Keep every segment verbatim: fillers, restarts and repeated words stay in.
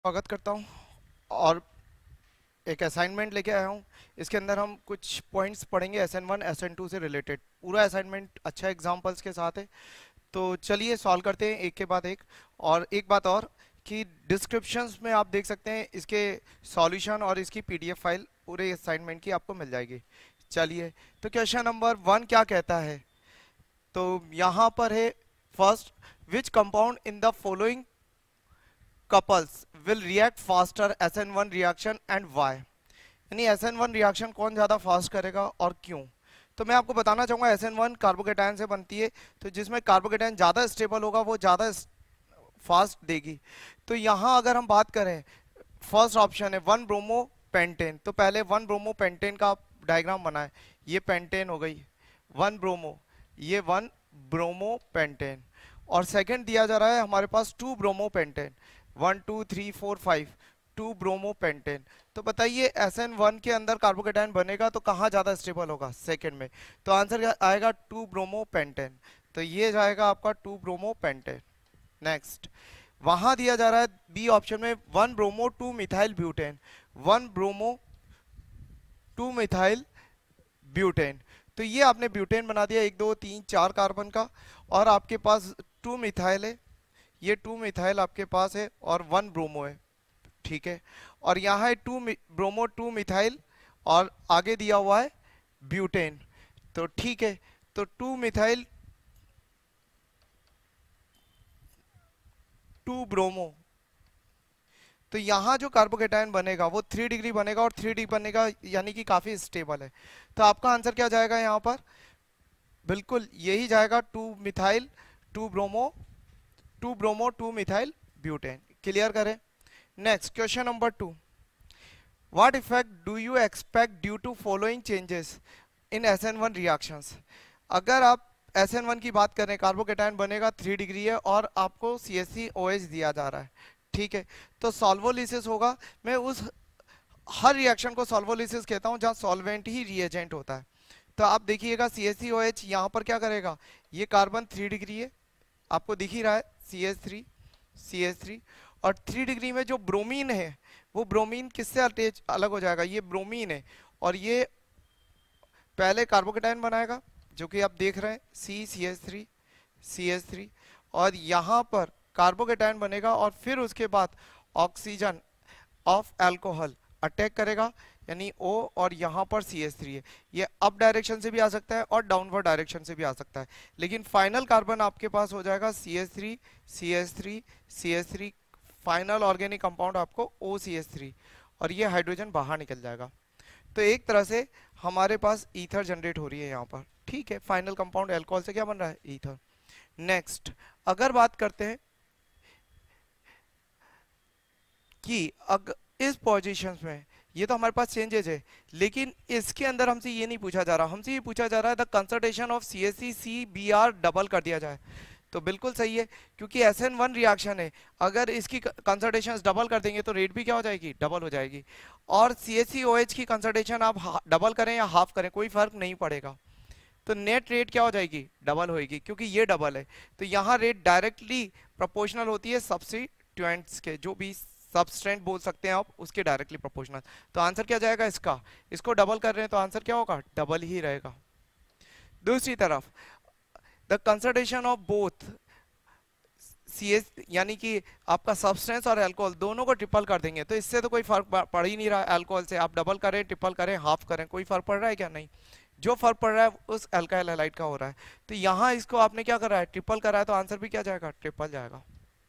स्वागत करता हूँ और एक असाइनमेंट लेके आया हूँ। इसके अंदर हम कुछ पॉइंट्स पढ़ेंगे S N one S N two से रिलेटेड। पूरा असाइनमेंट अच्छा एग्जांपल्स के साथ है, तो चलिए सॉल्व करते हैं एक के बाद एक। और एक बात और कि डिस्क्रिप्शंस में आप देख सकते हैं इसके सॉल्यूशन और इसकी पीडीएफ फाइल पूरे असाइनमेंट की आपको मिल जाएगी। चलिए, तो क्वेश्चन नंबर वन क्या कहता है, तो यहाँ पर है first, which compound in the following couples will react faster S N one reaction and why। यानी एस एन वन रिएक्शन कौन ज्यादा फास्ट करेगा और क्यों। तो मैं आपको बताना चाहूंगा एस एन वन कार्बोकेटायन से बनती है, तो जिसमें कार्बोकेटायन ज्यादा स्टेबल होगा वो ज्यादा फास्ट देगी। तो यहां अगर हम बात करें, फर्स्ट ऑप्शन है वन ब्रोमो पेंटेन, तो पहले वन ब्रोमो पेंटेन का डायग्राम बनाए। ये पेंटेन हो गई वन ब्रोमो, ये वन ब्रोमो पेंटेन। और सेकंड दिया जा रहा है हमारे पास two bromo pentane, one two three four five, two bromo pentane. तो बताइए एस एन वन के अंदर कार्बोकेटायन बनेगा तो कहाँ ज्यादा स्टेबल होगा, सेकंड में। तो आंसर आएगा टू ब्रोमो पेंटेन, तो ये जाएगा आपका टू ब्रोमो पेंटेन। नेक्स्ट, वहां दिया जा रहा है बी ऑप्शन में one bromo two methyl butane, one bromo two methyl butane. तो ये आपने ब्यूटेन बना दिया, एक दो तीन चार कार्बन का, और आपके पास टू मिथाइल है, ये टू मिथाइल आपके पास है और वन ब्रोमो है, ठीक है। और यहाँ है टू ब्रोमो टू मिथाइल और आगे दिया हुआ है ब्यूटेन, तो ठीक है। तो टू मिथाइल टू ब्रोमो, तो यहाँ जो कार्बोकेटायन बनेगा वो थ्री डिग्री बनेगा, और थ्री डिग्री बनेगा यानी कि काफी स्टेबल है। तो आपका आंसर क्या जाएगा यहाँ पर, बिल्कुल यही जाएगा two methyl two bromo, two bromo two methyl butane. Clear करें। Next question number two, what effect do you expect due to following changes in S N one reactions. अगर आप एस एन वन की बात करें, carbocation बनेगा three degree है और आपको C S C O H दिया जा रहा है, ठीक है। तो सॉल्वोलिसिस होगा, मैं उस हर रिएक्शन को सॉल्वोलिसिस कहता हूं जहां सॉल्वेंट ही रिएजेंट होता है। तो आप देखिएगा C S C O H यहां पर क्या करेगा, ये कार्बन थ्री डिग्री है, आपको दिख ही रहा है C H three C H three, और थ्री डिग्री में जो ब्रोमीन है वो ब्रोमीन किससे अटैच अलग हो जाएगा, ये ब्रोमीन है, और ये पहले कार्बोकेटायन बनाएगा जो कि आप देख रहे हैं C C H three C H three, और यहाँ पर कार्बोकेटायन बनेगा और फिर उसके बाद ऑक्सीजन ऑफ अल्कोहल अटैक करेगा, यानी O, और यहाँ पर सी एच थ्री है। ये अप डायरेक्शन से भी आ सकता है और डाउनवर्ड डायरेक्शन से भी आ सकता है, लेकिन फाइनल कार्बन आपके पास हो जाएगा C H three C H three C H three, final organic compound आपको ओ सी एच थ्री, और ये हाइड्रोजन बाहर निकल जाएगा। तो एक तरह से हमारे पास ईथर जनरेट हो रही है यहाँ पर, ठीक है। फाइनल कंपाउंड एल्कोहल से क्या बन रहा है, ईथर। नेक्स्ट, अगर बात करते हैं कि अग इस पोजीशंस में, ये तो हमारे पास चेंजेस है, लेकिन इसके अंदर हमसे ये नहीं पूछा जा रहा, हमसे ये पूछा जा रहा है the concentration of C H C C B R double कर दिया जाए। तो बिल्कुल सही है, क्योंकि एस एन वन रिएक्शन है, अगर इसकी कंसंट्रेशन डबल कर देंगे तो रेट भी क्या हो जाएगी, डबल हो जाएगी। और C H C O H की कंसंट्रेशन आप डबल करें या हाफ करें कोई फर्क नहीं पड़ेगा, तो नेट रेट क्या हो जाएगी, डबल होएगी, क्योंकि ये डबल है। तो यहाँ रेट डायरेक्टली प्रोपोर्शनल होती है सब्स्टिट्यूएंट्स के, जो भी सबस्टेंट बोल सकते हैं आप, उसके डायरेक्टली प्रोपोर्शनल। तो आंसर क्या जाएगा इसका, इसको डबल कर रहे हैं तो आंसर क्या होगा, डबल ही रहेगा। दूसरी तरफ the concentration of both C H, यानी कि आपका सब्सटेंस और अल्कोहल दोनों को ट्रिपल कर देंगे, तो इससे तो कोई फर्क पड़ ही नहीं रहा। अल्कोहल से आप डबल करें, ट्रिपल करें, हाफ करें, कोई फर्क पड़ रहा है क्या, नहीं। जो फर्क पड़ रहा है उस अल्काइल हैलाइड का हो रहा है। तो यहाँ इसको आपने क्या करा है, ट्रिपल करा है, तो आंसर भी क्या जाएगा, ट्रिपल जाएगा,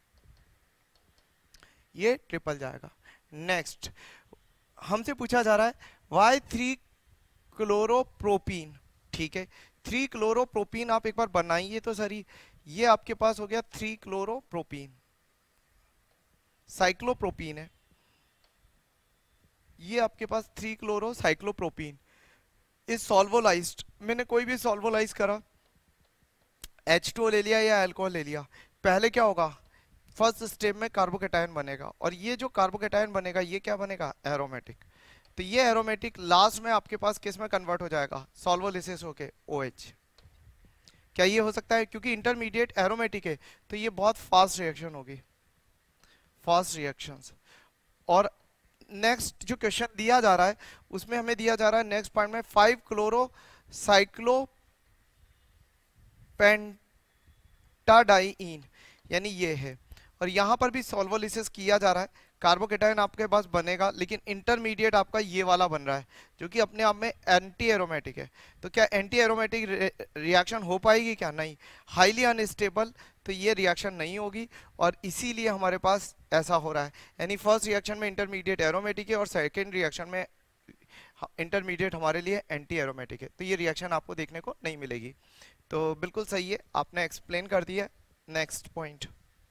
ये ट्रिपल जाएगा। नेक्स्ट, हमसे पूछा जा रहा है वाई थ्री क्लोरोप्रोपीन, ठीक है। थ्री क्लोरोप्रोपीन आप एक बार बनाइए तो सही। ये आपके पास हो गया थ्री क्लोरोप्रोपीन, साइक्लोप्रोपीन है, ये आपके पास three chloro cyclopropene is solvolysed. मैंने कोई भी सॉल्वोलाइज करा, एच टू ओ ले लिया या अल्कोहल ले लिया, पहले क्या होगा, फर्स्ट स्टेप में कार्बोकेटायन बनेगा, और ये जो कार्बोकेटायन बनेगा ये क्या बनेगा, एरोमेटिक। तो ये एरोमेटिक लास्ट में आपके पास किस में कन्वर्ट हो जाएगा, सॉल्वोलिसिस होके OH। क्या ये हो सकता है, क्योंकि इंटरमीडिएट एरोमेटिक है तो ये बहुत फास्ट रिएक्शन होगी, फास्ट रिएक्शंस। और नेक्स्ट जो क्वेश्चन दिया जा रहा है उसमें हमें दिया जा रहा है नेक्स्ट पॉइंट में फाइव क्लोरो साइक्लोपेंटाडाइइन, यानी ये है। और यहां पर भी सॉल्वोलिसिस किया जा रहा है, कार्बोकेटायन आपके पास बनेगा लेकिन इंटरमीडिएट आपका ये वाला बन रहा है जो कि अपने आप में एंटी एरोमेटिक है। तो क्या एंटी एरोमेटिक रिएक्शन हो पाएगी? क्या नहीं, हाईली अनस्टेबल, तो ये रिएक्शन नहीं होगी और इसीलिए हमारे पास ऐसा हो रहा है। यानी फर्स्ट रिएक्शन में इंटरमीडिएट एरोमेटिक है और सेकेंड रिएक्शन में इंटरमीडिएट हमारे लिए एंटी एरोमेटिक है, तो ये रिएक्शन आपको देखने को नहीं मिलेगी। तो बिल्कुल सही है, आपने एक्सप्लेन कर दिया। Next point,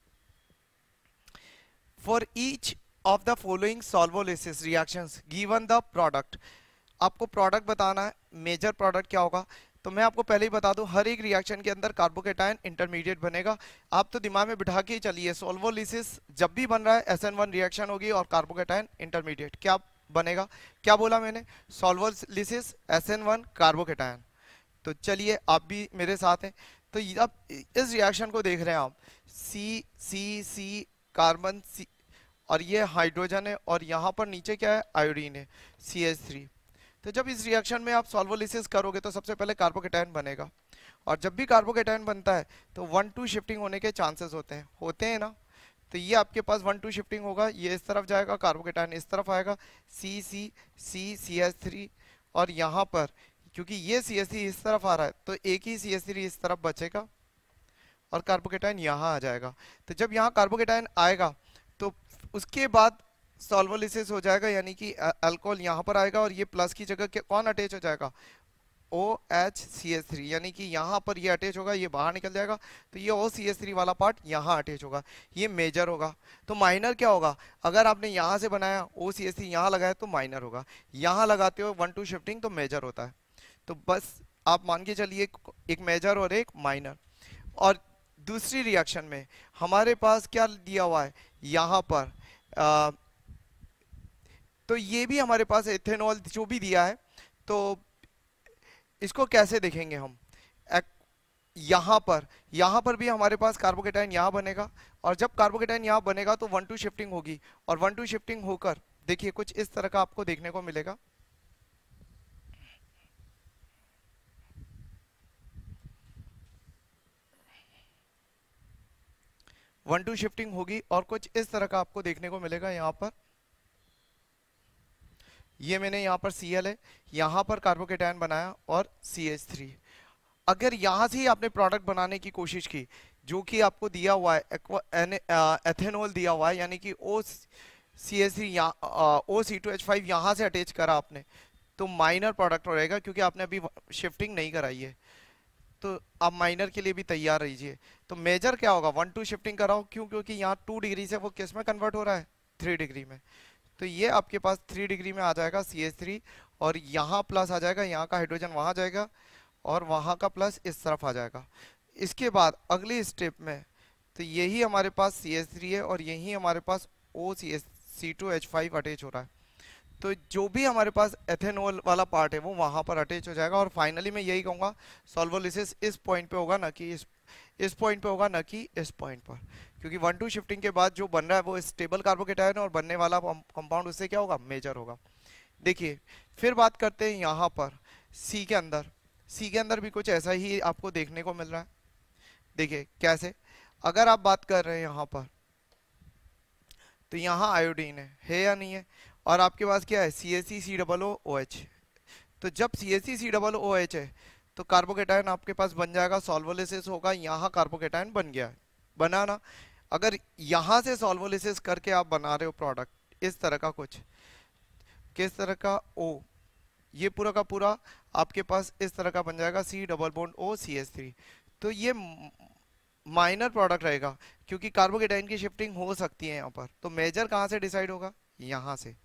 for each of the following solvolysis reactions given the product, आपको प्रोडक्ट बताना है। मेजर प्रोडक्ट क्या होगा? तो मैं आपको पहले ही बता दूं, हर एक रिएक्शन के अंदर कार्बोकेटायन इंटरमीडिएट बनेगा। आप तो दिमाग में बिठा के ही चलिए, सॉल्वोलिसिस जब भी बन रहा है एस एन वन रिएक्शन होगी और कार्बोकेटायन इंटरमीडिएट क्या बनेगा? क्या बोला मैंने? Solvolysis S N one carbocation. तो चलिए आप भी मेरे साथ हैं। तो अब इस रिएक्शन को देख रहे हैं आप, सी सी सी कार्बन सी, और ये हाइड्रोजन है और यहाँ पर नीचे क्या है? आयोडीन है, सी एच थ्री। तो जब इस रिएक्शन में आप सॉल्वोलिसिस करोगे तो सबसे पहले कार्बोकेटायन बनेगा, और जब भी कार्बोकेटायन बनता है तो वन टू शिफ्टिंग होने के चांसेस होते हैं होते हैं ना। तो ये आपके पास वन टू शिफ्टिंग होगा, ये इस तरफ जाएगा, कार्बोकेटायन इस तरफ आएगा, सी सी सी सी एच थ्री, और यहाँ पर क्योंकि ये सी एच थ्री इस तरफ आ रहा है तो एक ही सी एच थ्री इस तरफ बचेगा और कार्बोकेटायन यहाँ आ जाएगा। तो जब यहाँ कार्बोकेटायन आएगा तो उसके बाद सॉल्वोलिसिस हो जाएगा, यानी कि अल्कोहल यहाँ पर आएगा और ये प्लस की जगह कौन अटैच हो जाएगा? O H C H three, यानी कि यहाँ पर ये अटैच होगा, ये बाहर निकल जाएगा, तो ये ओ सी एच थ्री वाला पार्ट यहाँ अटैच होगा, ये मेजर होगा। तो माइनर क्या होगा? अगर आपने यहाँ से बनाया ओ सी एच थ्री यहाँ लगाया तो माइनर होगा, यहाँ लगाते हो वन टू शिफ्टिंग तो मेजर होता है। तो बस आप मान के चलिए एक मेजर और एक माइनर। और दूसरी रिएक्शन में हमारे पास क्या दिया हुआ है यहाँ पर? आ, तो ये भी हमारे पास एथेनॉल जो भी दिया है, तो इसको कैसे देखेंगे हम? यहाँ पर यहाँ पर भी हमारे पास कार्बोकेटायन यहाँ बनेगा, और जब कार्बोकेटायन यहाँ बनेगा तो वन टू शिफ्टिंग होगी, और वन टू शिफ्टिंग होकर देखिए कुछ इस तरह का आपको देखने को मिलेगा। वन टू शिफ्टिंग होगी और कुछ इस तरह का आपको देखने को मिलेगा। यहाँ पर ये मैंने यहाँ पर सी एल है, यहाँ पर कार्बोकेटायन बनाया और सी एच थ्री। अगर यहाँ से ही आपने प्रोडक्ट बनाने की कोशिश की जो कि आपको दिया हुआ है एथेनॉल दिया हुआ है, यानी कि O C H three O C two H five यहाँ से अटैच करा आपने, तो माइनर प्रोडक्ट रहेगा क्योंकि आपने अभी शिफ्टिंग नहीं कराई है। तो आप माइनर के लिए भी तैयार रहिए। तो मेजर क्या होगा? वन टू शिफ्टिंग कराओ, क्यों? क्योंकि यहाँ टू डिग्री से वो किस में कन्वर्ट हो रहा है? थ्री डिग्री में। तो ये आपके पास थ्री डिग्री में आ जाएगा सी एच थ्री, और यहाँ प्लस आ जाएगा, यहाँ का हाइड्रोजन वहाँ जाएगा और वहाँ का प्लस इस तरफ आ जाएगा। इसके बाद अगली स्टेप में तो यही हमारे पास सी एच थ्री है और यही हमारे पास O C H C two H five attach हो रहा है। तो जो भी हमारे पास एथेनॉल वाला पार्ट है वो वहाँ पर अटैच हो जाएगा, और फाइनली मैं यही कहूँगा सॉल्वोलिसिस इस पॉइंट पे होगा, ना कि इस इस पॉइंट पे होगा, ना कि इस पॉइंट पर, क्योंकि वन टू शिफ्टिंग के बाद जो बन रहा है वो स्टेबल कार्बोकेटायन और बनने वाला कंपाउंड उससे क्या होगा? मेजर होगा। देखिए फिर बात करते हैं यहाँ पर सी के अंदर। सी के अंदर भी कुछ ऐसा ही आपको देखने को मिल रहा है। देखिए कैसे, अगर आप बात कर रहे हैं यहाँ पर तो यहाँ आयोडीन है, है या नहीं है? और आपके पास क्या है? C H C C double O O H. तो जब C H C C double O H है तो कार्बोकेटायन आपके पास बन जाएगा, सॉल्वोलिसिस होगा, यहाँ कार्बोकेटायन बन गया है, बना ना? अगर यहाँ से सॉल्वोलिसिस करके आप बना रहे हो प्रोडक्ट इस तरह का कुछ, किस तरह का? ओ, ये पूरा का पूरा आपके पास इस तरह का बन जाएगा, C double bond O C H three. तो ये माइनर प्रोडक्ट रहेगा क्योंकि कार्बोकेटायन की शिफ्टिंग हो सकती है यहाँ पर। तो मेजर कहाँ से डिसाइड होगा? यहाँ से,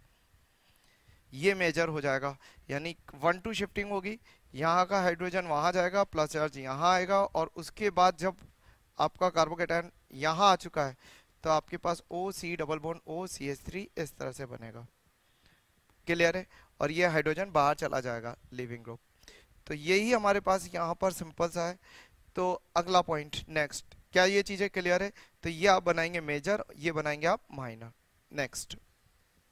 ये मेजर हो जाएगा, यानी वन टू शिफ्टिंग होगी, यहाँ का हाइड्रोजन वहाँ जाएगा, प्लस चार्ज यहाँ आएगा, और उसके बाद जब आपका कार्बोकेटायन यहाँ आ चुका है तो आपके पास O C double bond O C H three इस तरह से बनेगा। क्लियर है? और ये हाइड्रोजन बाहर चला जाएगा, लिविंग ग्रुप। तो यही हमारे पास यहाँ पर सिंपल सा है। तो अगला पॉइंट नेक्स्ट, क्या ये चीज़ें क्लियर है? तो ये आप बनाएंगे मेजर, ये बनाएंगे आप minor. Next,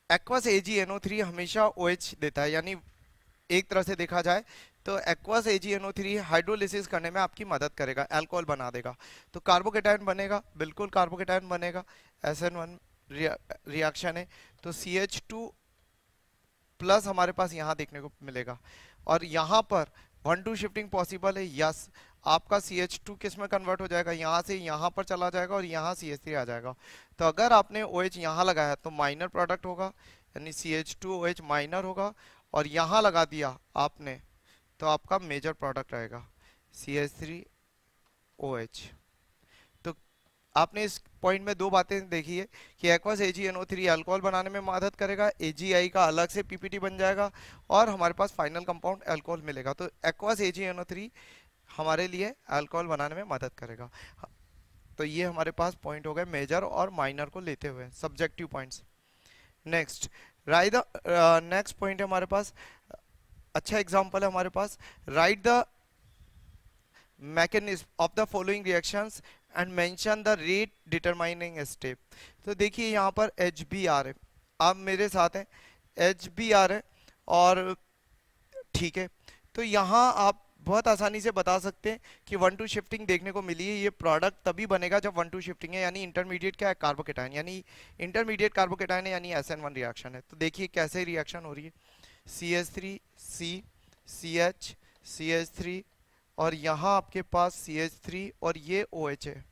aqueous A G N O three हमेशा ओ एच देता है, यानी एक तरह से देखा जाए तो aqueous A G N O three hydrolysis करने में आपकी मदद करेगा, अल्कोहल बना देगा। तो कार्बोकेटायन बनेगा, बिल्कुल कार्बोकेटायन बनेगा, एस एन वन रिएक्शन है। तो सी एच टू प्लस हमारे पास यहाँ देखने को मिलेगा। और यहाँ पर वन टू शिफ्टिंग पॉसिबल है, यस। आपका सी एच टू किस में कन्वर्ट हो जाएगा, यहाँ से यहाँ पर चला जाएगा और यहाँ सी एच थ्री आ जाएगा। तो अगर आपने ओ एच यहाँ लगाया तो माइनर प्रोडक्ट होगा, यानी C H two O H minor होगा। और यहाँ लगा दिया आपने तो आपका मेजर प्रोडक्ट रहेगा C H three O H. तो आपने इस पॉइंट में दो बातें देखी है कि aqueous A G N O three alcohol बनाने में मदद करेगा, ए जी आई का अलग से पी पी टी बन जाएगा और हमारे पास फाइनल कंपाउंड अल्कोहल मिलेगा। तो aqueous A G N O three हमारे लिए अल्कोहल बनाने में मदद करेगा। तो ये हमारे पास पॉइंट हो गए मेजर और माइनर को लेते हुए subjective points. Next write the next point है हमारे पास, अच्छा एग्जांपल है हमारे पास, write the mechanism of the following reactions and mention the rate determining step. तो देखिए यहाँ पर एच बी आर है, आप मेरे साथ हैं, एच बी आर है और ठीक है। तो यहाँ आप बहुत आसानी से बता सकते हैं कि वन टू शिफ्टिंग देखने को मिली है। ये प्रोडक्ट तभी बनेगा जब वन टू शिफ्टिंग है, यानी इंटरमीडिएट क्या है, कार्बोकेटायन, यानी इंटरमीडिएट कार्बोकेटायन है, यानी एस एन वन रिएक्शन है। तो देखिए कैसे रिएक्शन हो रही है, C H three C C H C H three और यहाँ आपके पास सी एच थ्री और ये ओ एच है,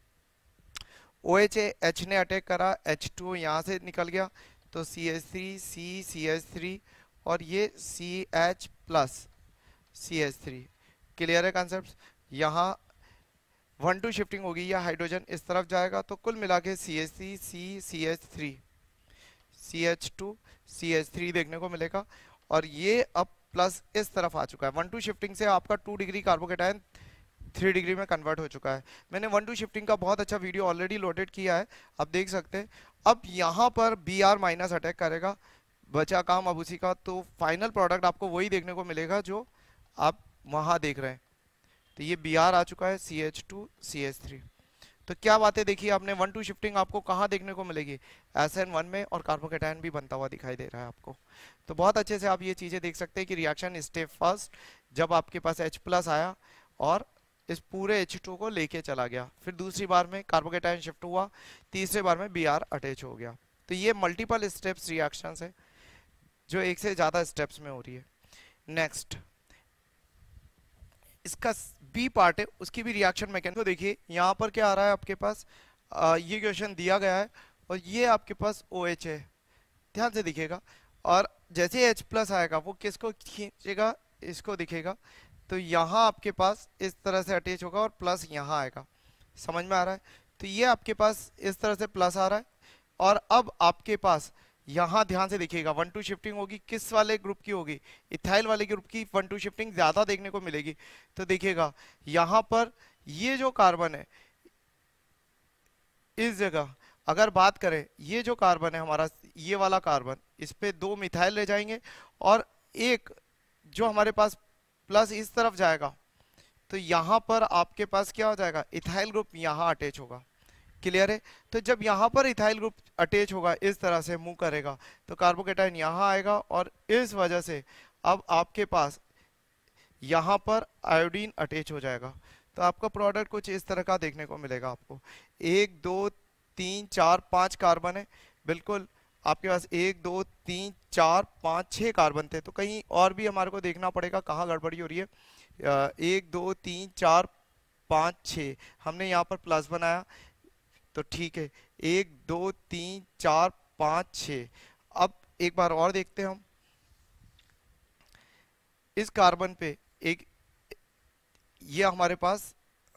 ओ एच है, एच ने अटैक करा, एच टू यहाँ से निकल गया तो C H three C C H three और ये C H plus C H three. Clear है कॉन्सेप्ट। यहाँ वन टू शिफ्टिंग होगी या हाइड्रोजन इस तरफ जाएगा तो कुल मिला के C H three C C H three C H two C H three देखने को मिलेगा। और ये अब प्लस इस तरफ आ चुका है, वन टू शिफ्टिंग से आपका two degree carbocation three degree में कन्वर्ट हो चुका है। मैंने वन टू शिफ्टिंग का बहुत अच्छा वीडियो ऑलरेडी लोडेड किया है, आप देख सकते हैं। अब यहाँ पर बी आर माइनस अटैक करेगा, बचा काम अब उसी का, तो फाइनल प्रोडक्ट आपको वही देखने को मिलेगा जो आप वहाँ देख रहे हैं। तो ये बी आर आ चुका है, C H two C H three. तो क्या बातें देखी आपने, वन टू शिफ्टिंग आपको कहाँ देखने को मिलेगी, एस एन वन में, और कार्बोकेटायन भी बनता हुआ दिखाई दे रहा है आपको। तो बहुत अच्छे से आप ये चीज़ें देख सकते हैं कि रिएक्शन स्टेप फर्स्ट जब आपके पास H प्लस आया और इस पूरे एच टू को लेके चला गया, फिर दूसरी बार में कार्बोकेटायन शिफ्ट हुआ, तीसरे बार में बी आर अटैच हो गया। तो ये मल्टीपल स्टेप्स रिएक्शंस है जो एक से ज़्यादा स्टेप्स में हो रही है। नेक्स्ट इसका बी पार्ट है, उसकी भी रिएक्शन मैकेनिज्म तो देखिए यहाँ पर क्या आ रहा है आपके पास, आ, ये क्वेश्चन दिया गया है और ये आपके पास ओ एच है, ध्यान से दिखेगा। और जैसे H प्लस आएगा वो किसको खींचेगा, इसको दिखेगा। तो यहाँ आपके पास इस तरह से अटैच होगा और प्लस यहाँ आएगा, समझ में आ रहा है। तो ये आपके पास इस तरह से प्लस आ रहा है और अब आपके पास यहाँ ध्यान से देखिएगा वन टू शिफ्टिंग होगी, किस वाले ग्रुप की होगी, इथाइल वाले ग्रुप की वन टू शिफ्टिंग ज्यादा देखने को मिलेगी। तो देखिएगा यहाँ पर ये जो कार्बन है इस जगह अगर बात करें, ये जो कार्बन है हमारा, ये वाला कार्बन, इस पे दो मिथाइल रह जाएंगे और एक जो हमारे पास प्लस इस तरफ जाएगा तो यहाँ पर आपके पास क्या हो जाएगा, इथाइल ग्रुप यहाँ अटैच होगा। क्लियर है। तो जब यहाँ पर इथाइल ग्रुप अटैच होगा, इस तरह से मूव करेगा तो कार्बोकेटायन यहाँ आएगा और इस वजह से अब आपके पास यहाँ पर आयोडीन अटैच हो जाएगा। तो आपका प्रोडक्ट कुछ इस तरह का देखने को मिलेगा आपको, एक दो तीन चार पाँच कार्बन है, बिल्कुल आपके पास एक दो तीन चार पाँच छः कार्बन थे। तो कहीं और भी हमारे को देखना पड़ेगा कहाँ गड़बड़ी हो रही है। एक दो तीन चार पाँच छः हमने यहाँ पर प्लस बनाया तो ठीक है, एक दो तीन चार पाँच छः। अब एक बार और देखते हैं हम, इस कार्बन पे एक ये हमारे पास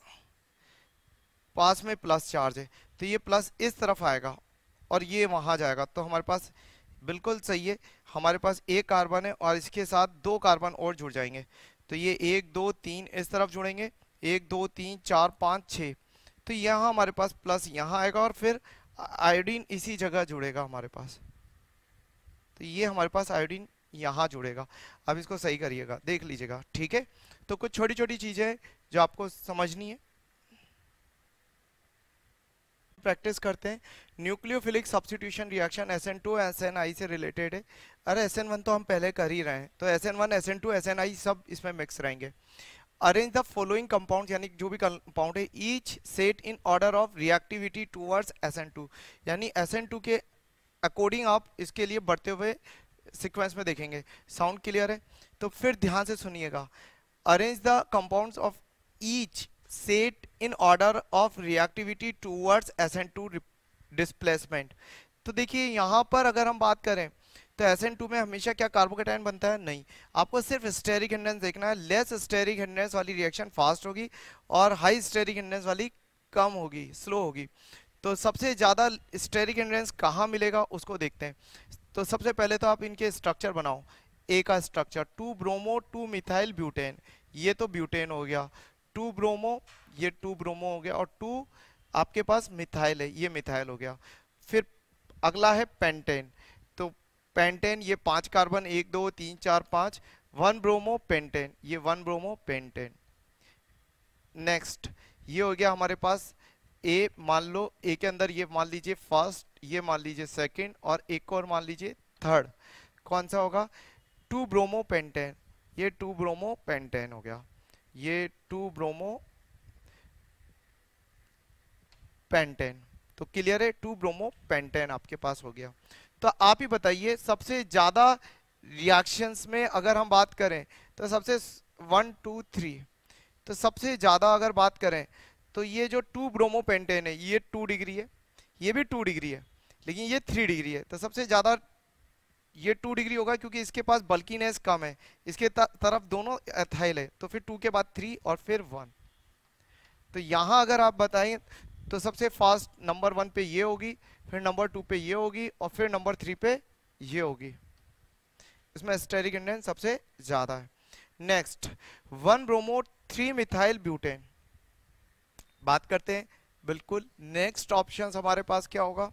पास में प्लस चार्ज है तो ये प्लस इस तरफ आएगा और ये वहां जाएगा। तो हमारे पास बिल्कुल सही है, हमारे पास एक कार्बन है और इसके साथ दो कार्बन और जुड़ जाएंगे। तो ये एक दो तीन इस तरफ जुड़ेंगे, एक दो तीन चार पाँच छः। तो यहाँ हमारे पास प्लस यहाँ आएगा और फिर आयोडीन इसी जगह जुड़ेगा हमारे पास। तो ये हमारे पास आयोडीन यहाँ जुड़ेगा। अब इसको सही करिएगा, देख लीजिएगा, ठीक है। तो कुछ छोटी छोटी चीजें जो आपको समझनी है। प्रैक्टिस करते हैं। Nucleophilic substitution reaction S N two S N I से रिलेटेड है। अरे एस एन वन तो हम पहले कर ही रहे हैं, तो S N one S N two S N I सब इसमें मिक्स रहेंगे। अरेंज द फॉलोइंग कंपाउंड, यानी जो भी कंपाउंड है, each set in order of reactivity towards S N two, यानी एस एन टू के अकॉर्डिंग आप इसके लिए बढ़ते हुए सीक्वेंस में देखेंगे। साउंड क्लियर है? तो फिर ध्यान से सुनिएगा। Arrange the compounds of each set in order of reactivity towards S N two displacement. तो देखिए यहाँ पर अगर हम बात करें तो एस एन टू में हमेशा क्या कार्बोकेटायन बनता है? नहीं। आपको सिर्फ स्टेरिक हिंड्रेंस देखना है। लेस स्टेरिक हिंड्रेंस वाली रिएक्शन फास्ट होगी और हाई स्टेरिक हिंड्रेंस वाली कम होगी, स्लो होगी। तो सबसे ज़्यादा स्टेरिक हिंड्रेंस कहाँ मिलेगा उसको देखते हैं। तो सबसे पहले तो आप इनके स्ट्रक्चर बनाओ। ए का structure two bromo two methyl butane, ये तो ब्यूटेन हो गया। टू ब्रोमो, ये टू ब्रोमो हो गया, और टू आपके पास मिथाइल है, ये मिथाइल हो गया। फिर अगला है पेंटेन। तो पेंटेन, ये पांच कार्बन, एक दो तीन चार पांच, वन ब्रोमो पेंटेन, ये वन ब्रोमो पेंटेन। नेक्स्ट ये हो गया हमारे पास ए, मान लो ए के अंदर ये मान लीजिए फर्स्ट, ये मान लीजिए सेकंड, और एक और मान लीजिए थर्ड। कौन सा होगा? टू ब्रोमो पेंटेन, ये टू ब्रोमो पेंटेन हो गया, ये टू ब्रोमो पेंटेन। तो क्लियर है, टू ब्रोमो पेंटेन आपके पास हो गया। तो आप ही बताइए सबसे ज्यादा रिएक्शंस में अगर हम बात करें तो सबसे वन टू थ्री, तो सबसे ज्यादा अगर बात करें तो ये जो टू ब्रोमो पेंटेन है ये टू डिग्री है, ये भी टू डिग्री है, लेकिन ये थ्री डिग्री है। तो सबसे ज्यादा ये टू डिग्री होगा क्योंकि इसके पास बल्कीनेस कम है, इसके तरफ दोनों एथाइल है। तो फिर टू के बाद थ्री और फिर वन। तो यहां अगर आप बताएं तो सबसे फास्ट नंबर वन पे ये होगी, फिर नंबर टू पे ये होगी, और फिर नंबर थ्री पे ये होगी। इसमें स्टेरिक हिंड्रेंस सबसे ज्यादा है। Next one bromo three methyl butane, बात करते हैं। बिल्कुल नेक्स्ट ऑप्शन हमारे पास क्या होगा?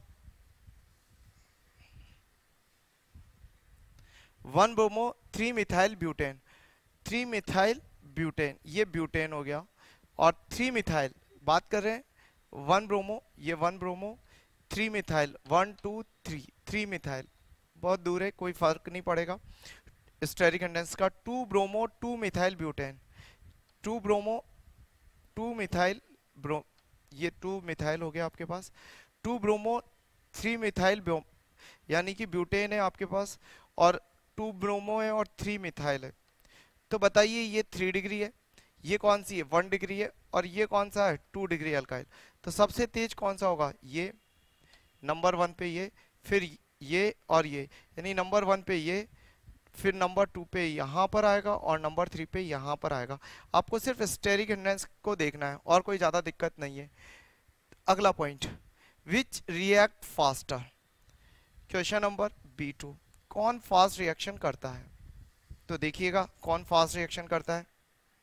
One bromo three methyl butane, three methyl butane, ये ब्यूटेन हो गया। और थ्री मिथाइल बात कर रहे हैं, वन ब्रोमो, ये one bromo, three methyl, one two three, three methyl, बहुत दूर है, कोई फर्क नहीं पड़ेगा स्टेरिक हिंड्रेंस का। Two bromo two methyl butane, two bromo two methyl bro, ये टू मिथाइल हो गया आपके पास। Two bromo three methyl bro, यानी कि ब्यूटेन है आपके पास, और टू ब्रोमो है और थ्री मिथाइल है। तो बताइए ये थ्री डिग्री है, ये कौन सी है? वन डिग्री है, और ये कौन सा है? Two degree alkyl. तो सबसे तेज कौन सा होगा? ये नंबर वन पे ये, फिर ये और ये, यानी नंबर वन पे ये, फिर नंबर टू पे यहाँ पर आएगा, और नंबर थ्री पे यहाँ पर आएगा। आपको सिर्फ स्टेरिक हिंड्रेंस को देखना है और कोई ज़्यादा दिक्कत नहीं है। अगला point, which react faster, question number B two, कौन फास्ट रिएक्शन करता है? तो देखिएगा कौन फास्ट रिएक्शन करता है।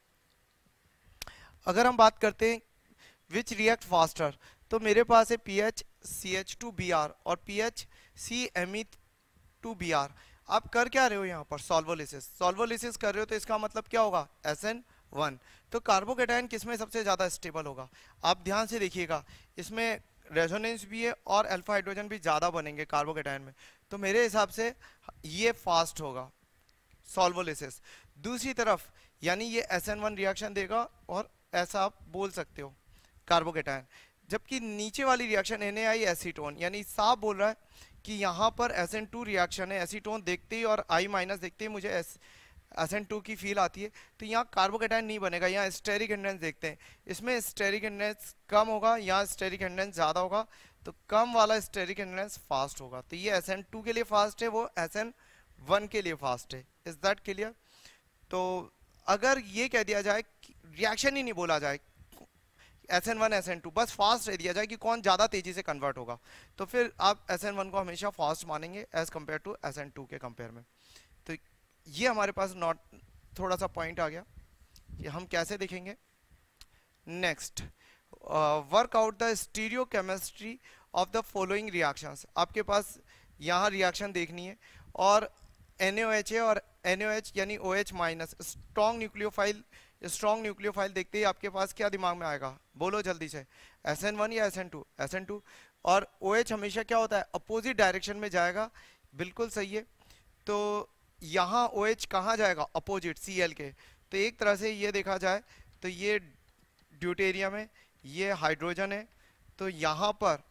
अगर हम बात करते हैं विच रिएक्ट फास्टर, तो मेरे पास है P H C H two B R और P H C M E two B R. आप कर क्या रहे हो यहाँ पर? सॉल्वोलिसिस, सॉल्वोलिसिस कर रहे हो, तो इसका मतलब क्या होगा? S N one. तो कार्बोकेटायन किसमें सबसे ज़्यादा स्टेबल होगा? आप ध्यान से देखिएगा, इसमें रेजोनेंस भी है और अल्फा हाइड्रोजन भी ज़्यादा बनेंगे कार्बोकेटायन में। तो मेरे हिसाब से ये फास्ट होगा सॉल्वोलिसिस। दूसरी तरफ यानी ये एस एन वन रिएक्शन देगा, और ऐसा आप बोल सकते हो कार्बोकेटायन। जबकि नीचे वाली reaction N A I acetone, यानी साफ बोल रहा है कि यहाँ पर एस एन टू रिएक्शन है, एसीटोन देखते ही और आई माइनस देखते ही मुझे एस एस एन टू की फील आती है। तो यहाँ कार्बोकेटायन नहीं बनेगा, यहाँ स्टेरिक हिंड्रेंस देखते हैं। इसमें स्टेरिक हिंड्रेंस कम होगा, यहाँ स्टेरिक हिंड्रेंस ज़्यादा होगा, तो कम वाला स्टेरिक हिंड्रेंस फास्ट होगा। तो ये एस एन टू के लिए फास्ट है, वो एस एन वन के लिए फास्ट है। Is that clear? तो अगर ये कह दिया जाए, रिएक्शन ही नहीं बोला जाए, S N one S N two, बस फास्ट रह दिया जाए कि कौन ज़्यादा तेजी से कन्वर्ट होगा, तो फिर आप एस एन वन को हमेशा फास्ट मानेंगे as compared to S N two के कंपेयर में। तो ये हमारे पास नॉट थोड़ा सा पॉइंट आ गया कि हम कैसे देखेंगे। Next, work out the stereo chemistry of the following reactions. आपके पास यहाँ रिएक्शन देखनी है, और एन ए ओ एच है और एन ए ओ एच यानी O H minus, strong nucleophile strong nucleophile देखते ही आपके पास क्या दिमाग में आएगा, बोलो जल्दी से, एस एन वन या S N two? S N two. और ओ एच हमेशा क्या होता है, अपोजिट डायरेक्शन में जाएगा, बिल्कुल सही है। तो यहाँ ओ एच कहाँ जाएगा, अपोजिट सी एल के। तो एक तरह से ये देखा जाए तो ये ड्यूटेरियम है, ये हाइड्रोजन है, तो यहाँ पर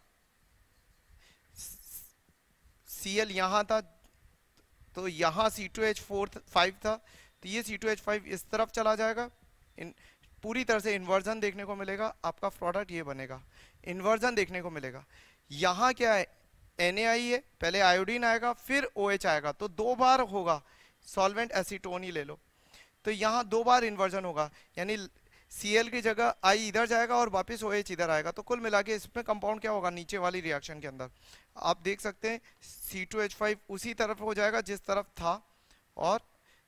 सी एल यहाँ था, तो यहाँ C two H four five था, तो ये सी टू एच फाइव इस तरफ चला जाएगा। इन पूरी तरह से इन्वर्जन देखने को मिलेगा, आपका प्रोडक्ट ये बनेगा, इन्वर्जन देखने को मिलेगा। यहाँ क्या है, एन ए आई है, पहले आयोडीन आएगा फिर ओ एच आएगा, तो दो बार होगा, सॉल्वेंट एसीटोन ही ले लो, तो यहाँ दो बार इन्वर्जन होगा, यानी सी एल की जगह आई इधर जाएगा और वापस ओ एच इधर आएगा। तो कुल मिला के इसमें कंपाउंड क्या होगा, नीचे वाली रिएक्शन के अंदर आप देख सकते हैं सी टू एच फाइव उसी तरफ हो जाएगा जिस तरफ था, और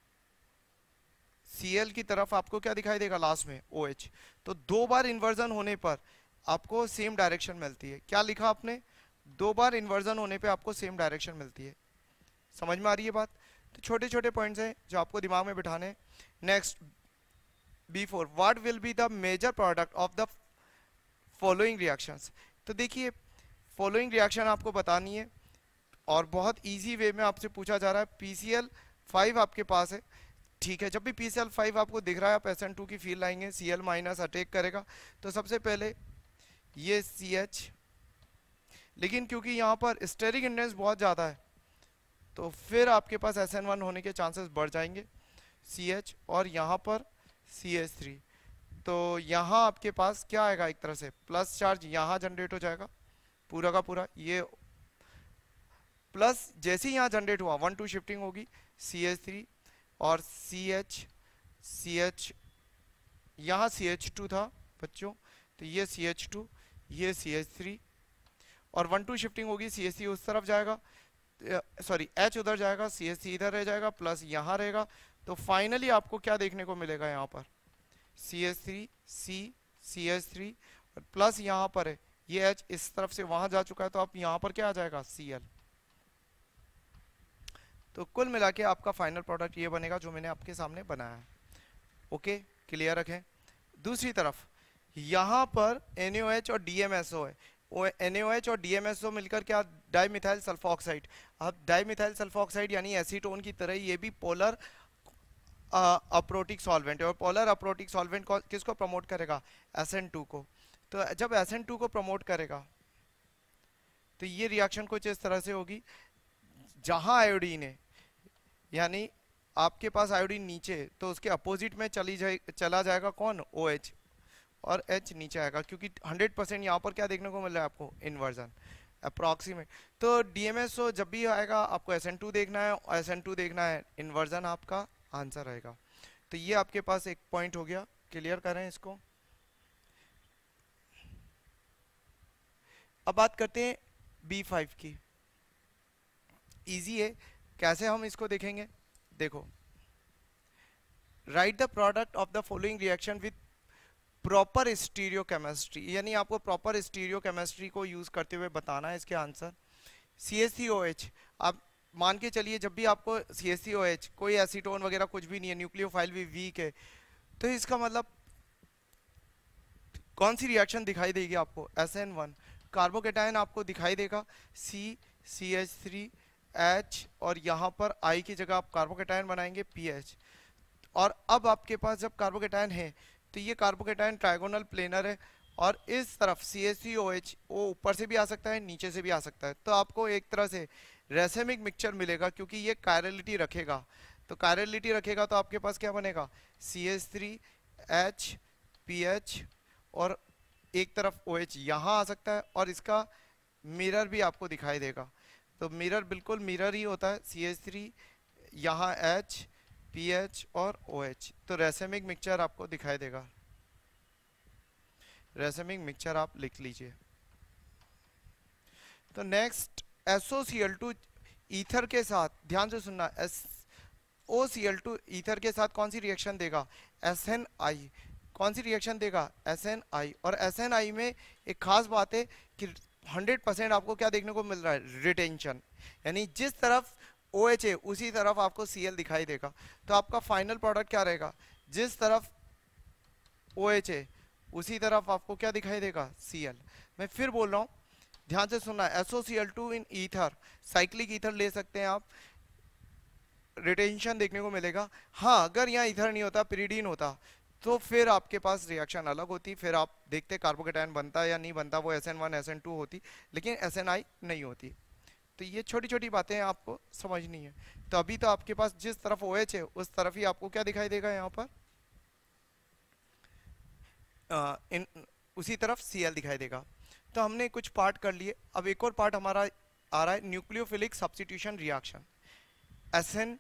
सी एल की तरफ आपको क्या दिखाई देगा लास्ट में, ओ एच। तो दो बार इन्वर्जन होने पर आपको सेम डायरेक्शन मिलती है। क्या लिखा आपने, दो बार इन्वर्जन होने पे आपको सेम डायरेक्शन मिलती है। समझ में आ रही है बात? तो छोटे छोटे पॉइंट्स हैं जो आपको दिमाग में बिठाने हैं। Next B four, what will be the major product of the following reactions. तो देखिए फॉलोइंग रिएक्शन आपको बतानी है और बहुत इजी वे में आपसे पूछा जा रहा है। पी सी एल फाइव आपके पास है, ठीक है, जब भी पी सी एल फाइव आपको दिख रहा है आप एस एन टू की फील लाएंगे, सी एल माइनस अटैक करेगा, तो सबसे पहले ये सी एच, लेकिन क्योंकि यहाँ पर स्टेरिक इंडेंस बहुत ज़्यादा है तो फिर आपके पास एस एन वन होने के चांसेस बढ़ जाएंगे, सी एच, और यहाँ पर सी एच थ्री। तो यहाँ आपके पास क्या आएगा, एक तरह से प्लस चार्ज यहाँ जनरेट हो जाएगा पूरा का पूरा, ये प्लस जैसे ही यहाँ जनरेट हुआ वन टू शिफ्टिंग होगी, सी एच थ्री और सी एच, सी एच यहाँ सी एच टू था बच्चों, तो ये सी एच टू, ये सी एच थ्री, और वन टू शिफ्टिंग होगी, सी एच सी उस तरफ जाएगा, सॉरी एच उधर जाएगा, सी एच सी इधर रह जाएगा, प्लस यहाँ रहेगा। तो फाइनली आपको क्या देखने को मिलेगा, यहाँ पर C H three, C, C H three, और प्लस यहाँ पर है ये एच इस तरफ से वहां जा चुका है, तो आप यहाँ पर क्या आ जाएगा, सी एल। तो कुल मिला के आपका फाइनल प्रोडक्ट ये बनेगा जो मैंने आपके सामने बनाया है। ओके, क्लियर रखें। दूसरी तरफ यहाँ पर एन ए ओ एच और डी एम एस ओ है, एन ए ओ एच और डी एम एस ओ मिलकर क्या, डाइमिथाइल सल्फोक्साइड। अब डाइमिथाइल सल्फोक्साइड यानी एसीटोन की तरह ये भी पोलर अप्रोटिक सॉल्वेंट है, और पोलर अप्रोटिक सॉल्वेंट को किसको प्रमोट करेगा, एस एन टू को। तो जब एस एन टू को प्रमोट करेगा तो ये रिएक्शन कुछ इस तरह से होगी, जहां आयोडीन है यानी आपके पास आयोडीन नीचे तो उसके अपोजिट में चली जाए चला जाएगा कौन, ओ एच, और H नीचे आएगा, क्योंकि हंड्रेड परसेंट यहाँ पर क्या देखने को मिल रहा है आपको, इन्वर्जन अप्रॉक्सीमेट। तो डी एम एस ओ जब भी आएगा आपको एस एन टू देखना है, और एस एन टू देखना है, इन्वर्जन आपका आंसर रहेगा। तो ये आपके पास एक पॉइंट हो गया, क्लियर करें इसको। अब बात करते हैं बी फाइव की, इजी है, कैसे हम इसको देखेंगे, देखो, right the product of the following reaction with proper stereo chemistry, यानी आपको प्रॉपर स्टीरियो केमिस्ट्री को यूज करते हुए बताना है इसके answer. C H C O H, आप मान के चलिए जब भी आपको C H C O H, कोई एसीटोन वगैरह कुछ भी नहीं है, न्यूक्लियोफाइल भी वीक है, तो इसका मतलब कौन सी रिएक्शन दिखाई देगी आपको, एस एन वन। कार्बोकेटायन आपको दिखाई देगा C, C H three, H, और यहाँ पर आई की जगह आप कार्बोकेटायन बनाएंगे पी एच। और अब आपके पास जब कार्बोकेटायन है तो ये कार्बोकेटायन ट्राइगोनल प्लेनर है, और इस तरफ सी एच सी ओ एच वो ऊपर से भी आ सकता है, नीचे से भी आ सकता है, तो आपको एक तरह से रेसेमिक मिक्सचर मिलेगा, क्योंकि ये कायरलिटी रखेगा। तो कायरलिटी रखेगा तो आपके पास क्या बनेगा, C H three, H, P H, और एक तरफ ओ एच यहाँ आ सकता है, और इसका मिरर भी आपको दिखाई देगा। तो मिरर बिल्कुल मिरर ही होता है, सी एच थ्री, यहाँ एच, पी एच और ओ एच। तो रेसेमिक मिक्सचर आपको दिखाई देगा, रेसेमिक मिक्सचर आप लिख लीजिए। तो next S O C L two ether के साथ, ध्यान से सुनना, S O C L two ether के साथ कौन सी रिएक्शन देगा, एस एन आई। कौन सी रिएक्शन देगा, एस एन आई। और एस एन आई में एक खास बात है कि हंड्रेड परसेंट आपको क्या देखने को मिल रहा है, रिटेंशन, यानी जिस तरफ ओ एच है उसी तरफ आपको सी एल दिखाई देगा। तो आपका फाइनल प्रोडक्ट क्या रहेगा, जिस तरफ ओ एच है, उसी तरफ आपको क्या दिखाई देगा, सी एल। मैं फिर बोल रहा हूँ, ध्यान से सुनना, S O C L two in ether, cyclic ether ले सकते हैं आप, रिटेंशन देखने को मिलेगा। हाँ, अगर यहाँ ईथर नहीं होता, पिरिडीन होता, तो फिर आपके पास रिएक्शन अलग होती, फिर आप देखते कार्बोकेटायन बनता या नहीं बनता, वो S N one S N two होती, लेकिन एस एन आई नहीं होती। तो ये छोटी छोटी बातें आपको समझनी है। तो अभी तो आपके पास जिस तरफ ओ एच है उस तरफ ही आपको क्या दिखाई देगा यहाँ पर, आ, इन उसी तरफ सी एल दिखाई देगा। तो हमने कुछ पार्ट कर लिए, अब एक और पार्ट हमारा आ रहा है, nucleophilic substitution reaction, S N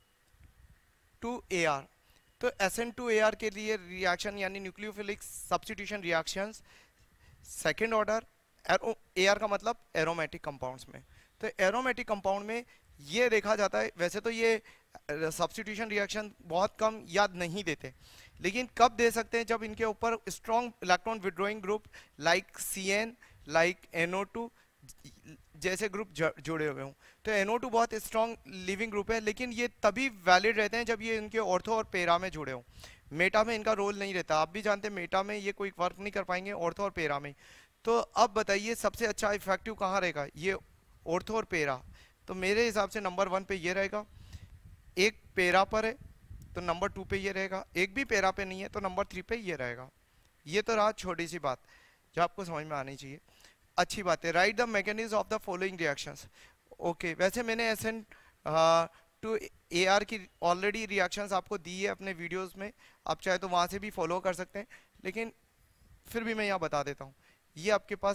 two A R. तो S N two A R के लिए रिएक्शन यानी nucleophilic substitution reactions second order, A R का मतलब एरोमेटिक कंपाउंड्स में। तो एरोमेटिक कंपाउंड में ये देखा जाता है, वैसे तो ये सब्स्टिट्यूशन रिएक्शन बहुत कम याद नहीं देते, लेकिन कब दे सकते हैं, जब इनके ऊपर strong electron withdrawing group like C N, like N O two जैसे ग्रुप जुड़े हुए हों। तो एन ओ टू बहुत स्ट्रॉन्ग लिविंग ग्रुप है, लेकिन ये तभी वैलिड रहते हैं जब ये इनके ऑर्थो और पेरा में जुड़े हों। मेटा में इनका रोल नहीं रहता, आप भी जानते हैं मेटा में ये कोई वर्क नहीं कर पाएंगे, ऑर्थो और पेरा में। तो अब बताइए सबसे अच्छा इफेक्टिव कहाँ रहेगा, ये ऑर्थो और पेरा। तो मेरे हिसाब से नंबर वन पे ये रहेगा, एक पेरा पर है तो नंबर टू पे ये रहेगा, एक भी पेरा पे नहीं है तो नंबर थ्री पे ये रहेगा। ये तो रहा छोटी सी बात जो आपको समझ में आनी चाहिए। अच्छी बात है, right the mechanism of the following reactions. Okay, वैसे मैंने S N two A R की ऑलरेडी रिएक्शंस आपको दी है अपने वीडियोस में, आप चाहे तो वहाँ से भी फॉलो कर सकते हैं, लेकिन फिर भी मैं यहाँ बता देता हूँ। ये आपके पास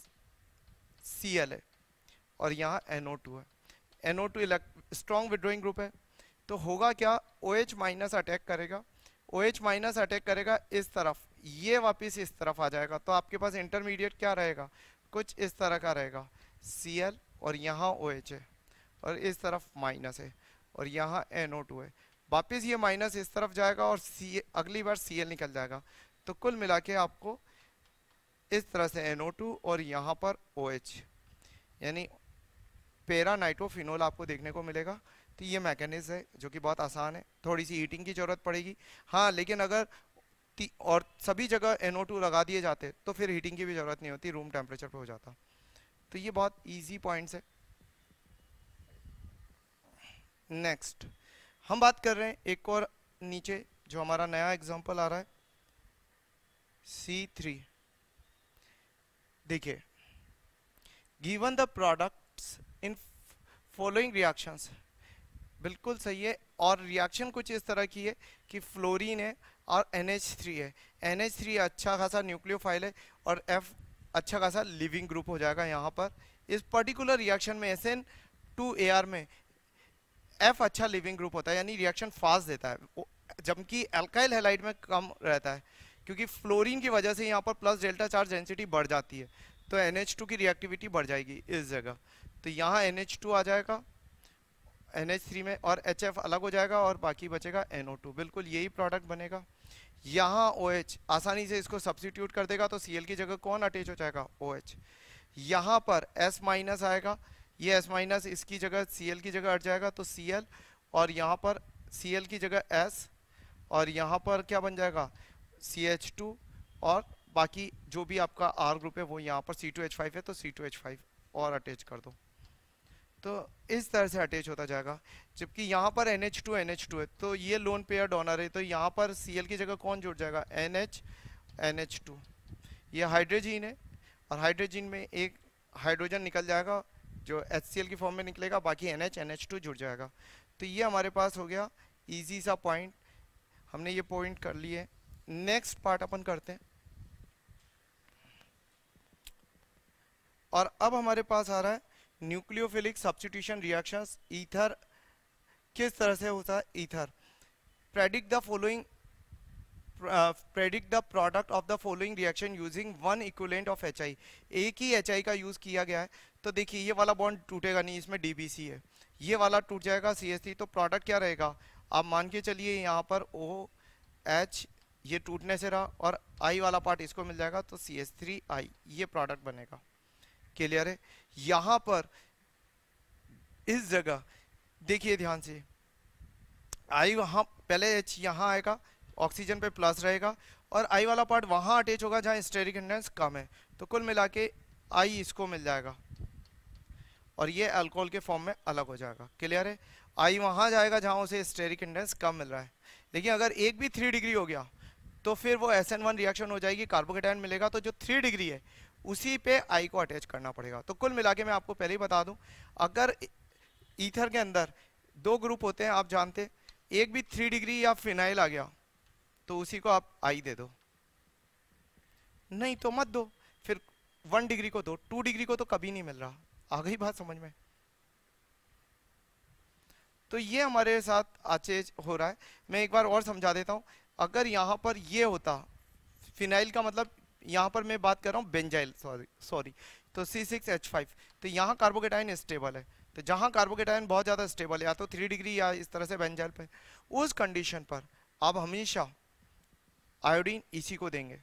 सी एल है और यहाँ एन ओ टू है, N O two strong withdrawing group है। तो होगा क्या, OH माइनस अटैक करेगा, OH माइनस अटैक करेगा इस तरफ, ये वापस इस तरफ आ जाएगा, तो आपके पास इंटरमीडिएट क्या रहेगा, कुछ इस तरह का रहेगा, Cl और यहाँ OH है और इस तरफ माइनस है और यहाँ एन ओ टू है, वापस ये माइनस इस तरफ जाएगा और सी अगली बार Cl निकल जाएगा। तो कुल मिला के आपको इस तरह से एन ओ टू और यहाँ पर OH यानी पेरा नाइट्रोफिनोल आपको देखने को मिलेगा। तो ये मैकेनिज्म है जो कि बहुत आसान है, थोड़ी सी हीटिंग की जरूरत पड़ेगी हाँ, लेकिन अगर और सभी जगह एन ओ टू लगा दिए जाते तो फिर हीटिंग की भी जरूरत नहीं होती, रूम टेम्परेचर पे हो जाता। तो ये बहुत इजी पॉइंट्स है। नेक्स्ट हम बात कर रहे हैं एक और नीचे जो हमारा नया एग्जांपल आ रहा है सी थ्री। देखिए, given the products in following reactions, बिल्कुल सही है, और रिएक्शन कुछ इस तरह की है कि फ्लोरीन है और एन एच थ्री है, एन एच थ्री अच्छा खासा न्यूक्लियोफाइल है और F अच्छा खासा लिविंग ग्रुप हो जाएगा यहाँ पर। इस पर्टिकुलर रिएक्शन में S N two A R में F अच्छा लिविंग ग्रुप होता है, यानी रिएक्शन फास्ट देता है, जबकि अल्काइल हैलाइड में कम रहता है, क्योंकि फ्लोरीन की वजह से यहाँ पर प्लस डेल्टा चार्ज डेंसिटी बढ़ जाती है, तो एन एच टू की रिएक्टिविटी बढ़ जाएगी इस जगह। तो यहाँ एन एच टू आ जाएगा एन एच थ्री में और एच एफ अलग हो जाएगा और बाकी बचेगा एन ओ टू, बिल्कुल यही प्रोडक्ट बनेगा। यहाँ OH आसानी से इसको सब्स्टिट्यूट कर देगा, तो Cl की जगह कौन अटैच हो जाएगा, OH। यहाँ पर S माइनस आएगा, ये S माइनस इसकी जगह Cl की जगह हट जाएगा, तो Cl, और यहाँ पर Cl की जगह S, और यहाँ पर क्या बन जाएगा सी एच टू, और बाकी जो भी आपका R ग्रुप है वो यहाँ पर सी टू एच फाइव है तो सी टू एच फाइव और अटैच कर दो, तो इस तरह से अटैच होता जाएगा। जबकि यहाँ पर N H two N H two है, तो ये लोन पेयर डोनर है, तो यहाँ पर Cl की जगह कौन जुड़ जाएगा, N H N H two. ये हाइड्रोजीन है और हाइड्रोजीन में एक हाइड्रोजन निकल जाएगा जो एच सी एल की फॉर्म में निकलेगा, बाकी N H N H two जुड़ जाएगा। तो ये हमारे पास हो गया इजी सा पॉइंट, हमने ये पॉइंट कर लिए। नेक्स्ट पार्ट अपन करते हैं, और अब हमारे पास आ रहा है न्यूक्लियोफिलिक सब्स्टिट्यूशन रिएक्शंस ईथर किस तरह से होता है। Ether, predict the following predict the product of the following reaction using one equivalent of H I. एक ही एच आई का यूज किया गया है, तो देखिए ये वाला बॉन्ड टूटेगा नहीं, इसमें डी बी सी है, ये वाला टूट जाएगा सी एच थ्री, तो प्रोडक्ट क्या रहेगा, आप मान के चलिए यहाँ पर ओ एच ये टूटने से रहा और आई वाला पार्ट इसको मिल जाएगा, तो सी एच थ्री आई ये प्रोडक्ट बनेगा। क्लियर है। यहाँ पर इस जगह देखिए ध्यान से, आई वहाँ पहले एच यहाँ आएगा, ऑक्सीजन पे प्लस रहेगा और आई वाला पार्ट वहां अटैच होगा जहां स्टेरिक हिंड्रेंस कम है। तो कुल मिला के आई इसको मिल जाएगा और ये अल्कोहल के फॉर्म में अलग हो जाएगा। क्लियर है? आई वहां जाएगा जहां उसे स्टेरिक इंडेंस कम मिल रहा है। लेकिन अगर एक भी थ्री डिग्री हो गया तो फिर वो एस एन वन रिएक्शन हो जाएगी, कार्बोकेटायन मिलेगा, तो जो थ्री डिग्री है उसी पे आई को अटैच करना पड़ेगा। तो कुल मिला के मैं आपको पहले ही बता दूं, अगर ईथर के अंदर दो ग्रुप होते हैं आप जानते, एक भी थ्री डिग्री या फिनाइल आ गया तो उसी को आप आई दे दो, नहीं तो मत दो। फिर वन डिग्री को दो, टू डिग्री को तो कभी नहीं मिल रहा। आ गई बात समझ में? तो ये हमारे साथ आचेज हो रहा है। मैं एक बार और समझा देता हूं। अगर यहां पर ये होता फिनाइल का मतलब, यहां पर मैं बात कर रहा हूं बेंजाइल, सॉरी सॉरी तो सी सिक्स एच फाइव, तो यहां कार्बोकेटाइन स्टेबल है। तो जहां कार्बोकेटाइन बहुत ज्यादा स्टेबल है, या तो थ्री डिग्री या इस तरह से बेंजाइल पे, उस कंडीशन पर आप हमेशा आयोडीन इसी को देंगे।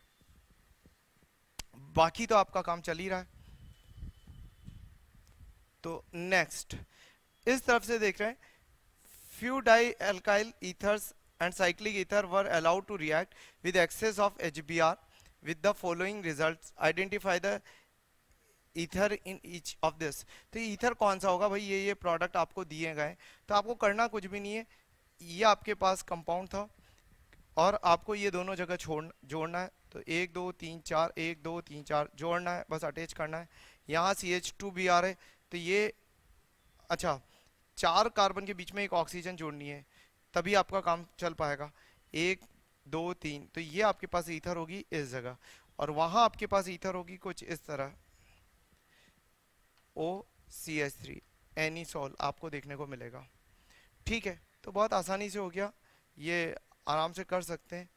बाकी तो आपका काम चल ही रहा है। तो नेक्स्ट इस तरफ से देख रहे हैं, few dialkyl ethers and cyclic ether were allowed to react with excess of H B r with the following results. Identify the ether in each of this. तो ईथर कौन सा होगा भाई? ये ये प्रोडक्ट आपको दिए गए, तो आपको करना कुछ भी नहीं है। ये आपके पास कंपाउंड था और आपको ये दोनों जगह छोड़ जोड़ना है। तो एक दो तीन चार, एक दो तीन चार जोड़ना है, बस अटैच करना है। यहाँ C H two B R है, तो ये अच्छा चार कार्बन के बीच में एक ऑक्सीजन जोड़नी है, तभी आपका काम चल पाएगा। एक दो तीन, तो ये आपके पास ईथर होगी इस जगह, और वहां आपके पास ईथर होगी कुछ इस तरह, ओ सी एच थ्री एनीसॉल आपको देखने को मिलेगा। ठीक है, तो बहुत आसानी से हो गया, ये आराम से कर सकते हैं।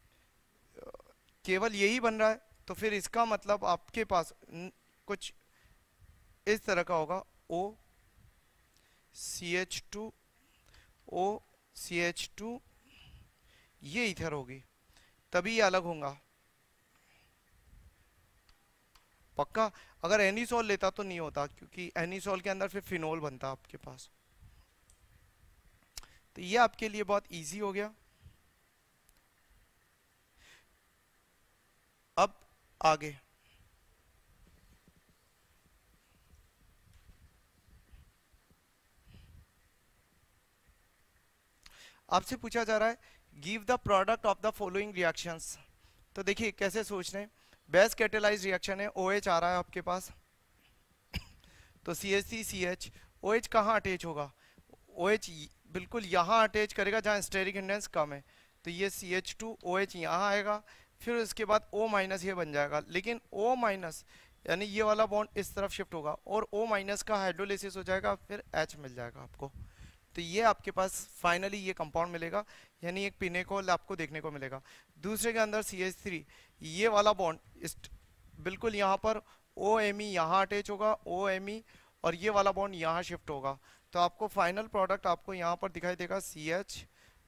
केवल यही बन रहा है, तो फिर इसका मतलब आपके पास कुछ इस तरह का होगा, O C H two O C H two, ये इथर होगी, तभी ये अलग होगा। पक्का? अगर एनीसॉल लेता तो नहीं होता, क्योंकि एनीसॉल के अंदर फिर फिनोल बनता आपके पास। तो ये आपके लिए बहुत इजी हो गया। अब आगे आपसे पूछा जा रहा है, give the product of the following reactions. तो देखिए कैसे सोच रहे हैं, बेस्ट कैटेलाइज रिएक्शन है, OH आ रहा है आपके पास, तो C H C C H, OH कहाँ अटैच होगा? OH बिल्कुल यहाँ अटैच करेगा जहाँ स्टेरिक इंडेंस कम है, तो ये C H two O H यहाँ आएगा, फिर उसके बाद O माइनस ये बन जाएगा। लेकिन O माइनस यानी ये वाला बॉन्ड इस तरफ शिफ्ट होगा और O माइनस का हाइड्रोलिसिस हो जाएगा, फिर H मिल जाएगा आपको। तो ये आपके पास फाइनली ये कंपाउंड मिलेगा, यानी एक पिनेकोल आपको देखने को मिलेगा। दूसरे के अंदर सी एच थ्री, ये वाला बॉन्ड बिल्कुल यहाँ पर O M E यहाँ अटैच होगा, O M E, और ये वाला बॉन्ड यहाँ शिफ्ट होगा। तो आपको फाइनल प्रोडक्ट आपको यहाँ पर दिखाई देगा सी एच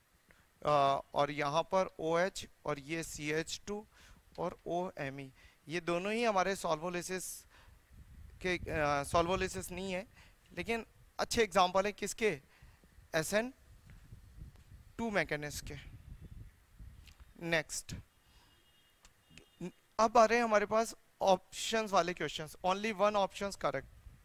और यहाँ पर OH और ये सी एच टू और O M E। ये दोनों ही हमारे सॉल्वोलिसिस के सॉल्वोलिसिस नहीं है, लेकिन अच्छे एग्जांपल है किसके? एस एन टू मैकेनिज्म के। नेक्स्ट अब आ रहे हैं हमारे पास ऑप्शंस वाले questions. Only one options correct,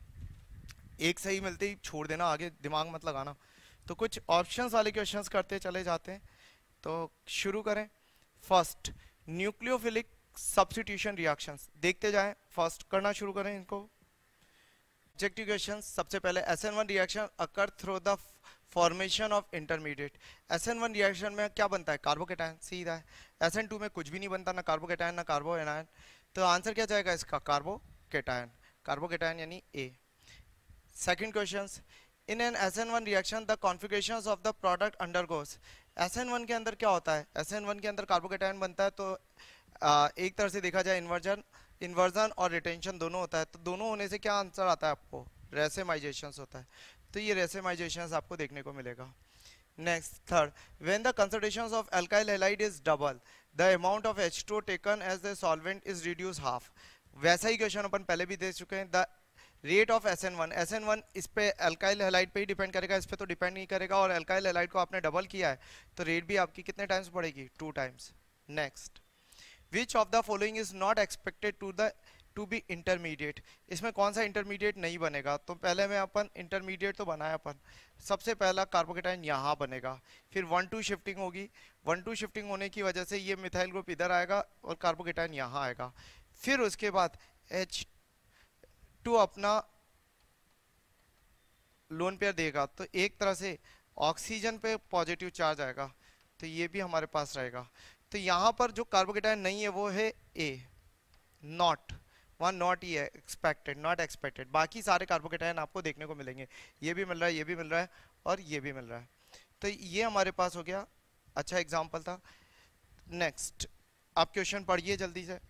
एक सही मिलते ही छोड़ देना, आगे दिमाग मत लगाना। तो कुछ ऑप्शंस वाले क्वेश्चंस करते चले जाते हैं। तो शुरू करें। फर्स्ट, न्यूक्लियोफिलिक सब्स्टिट्यूशन रिएक्शंस देखते जाएं, फर्स्ट करना शुरू करें इनको। ऑब्जेक्टिव क्वेश्चन, सबसे पहले S N one reaction occur through the formation of intermediate. S N one reaction में क्या बनता है? कार्बोकेटायन, सीधा है। एस एन टू में कुछ भी नहीं बनता, ना कार्बोकेटायन ना कार्बोएनायन। तो आंसर क्या जाएगा इसका? कार्बोकेटायन। कार्बोकेटायन यानी A. Second question, in an S N one reaction the configurations of the product undergoes. S N one के अंदर क्या होता है? एस एन वन के अंदर कार्बोकेटायन बनता है, तो आ, एक तरह से देखा जाए इन्वर्जन इन्वर्जन और रिटेंशन दोनों होता है। तो दोनों होने से क्या आंसर आता है आपको? रेसेमाइजेशन होता है। तो ये रेसेमाइजेशन आपको देखने को मिलेगा। Next, third, when the concentration of alkyl halide is double the amount of H two taken as the solvent is reduce half. वैसा ही क्वेश्चन अपन पहले भी देख चुके हैं। The rate of S N one, S N one इस पे अल्काइल हैलाइड पे ही डिपेंड करेगा, इस पे तो डिपेंड नहीं करेगा। और अल्काइल हैलाइड को आपने डबल किया है तो रेट भी आपकी कितने टाइम्स बढ़ेगी? Two times. Next, which of the following is not expected to the two be intermediate, इसमें कौन सा इंटरमीडिएट नहीं बनेगा? तो पहले में अपन इंटरमीडिएट तो बनाया अपन, सबसे पहला कार्बोकेटाइन यहाँ बनेगा, फिर वन टू शिफ्टिंग होगी, वन टू शिफ्टिंग होने की वजह से ये मिथाइल ग्रुप इधर आएगा और कार्बोकेटाइन यहाँ आएगा, फिर उसके बाद एच टू अपना लोन पेयर देगा, तो एक तरह से ऑक्सीजन पे पॉजिटिव चार्ज आएगा, तो ये भी हमारे पास रहेगा। तो यहाँ पर जो कार्बोकेटाइन नहीं है वो है ए, नॉट, वहाँ नॉट ही है, एक्सपेक्टेड, नॉट एक्सपेक्टेड। बाकी सारे कार्बोकेटाइन आपको देखने को मिलेंगे, ये भी मिल रहा है, ये भी मिल रहा है और ये भी मिल रहा है। तो ये हमारे पास हो गया, अच्छा एग्जाम्पल था। नेक्स्ट आप क्वेश्चन पढ़िए जल्दी से।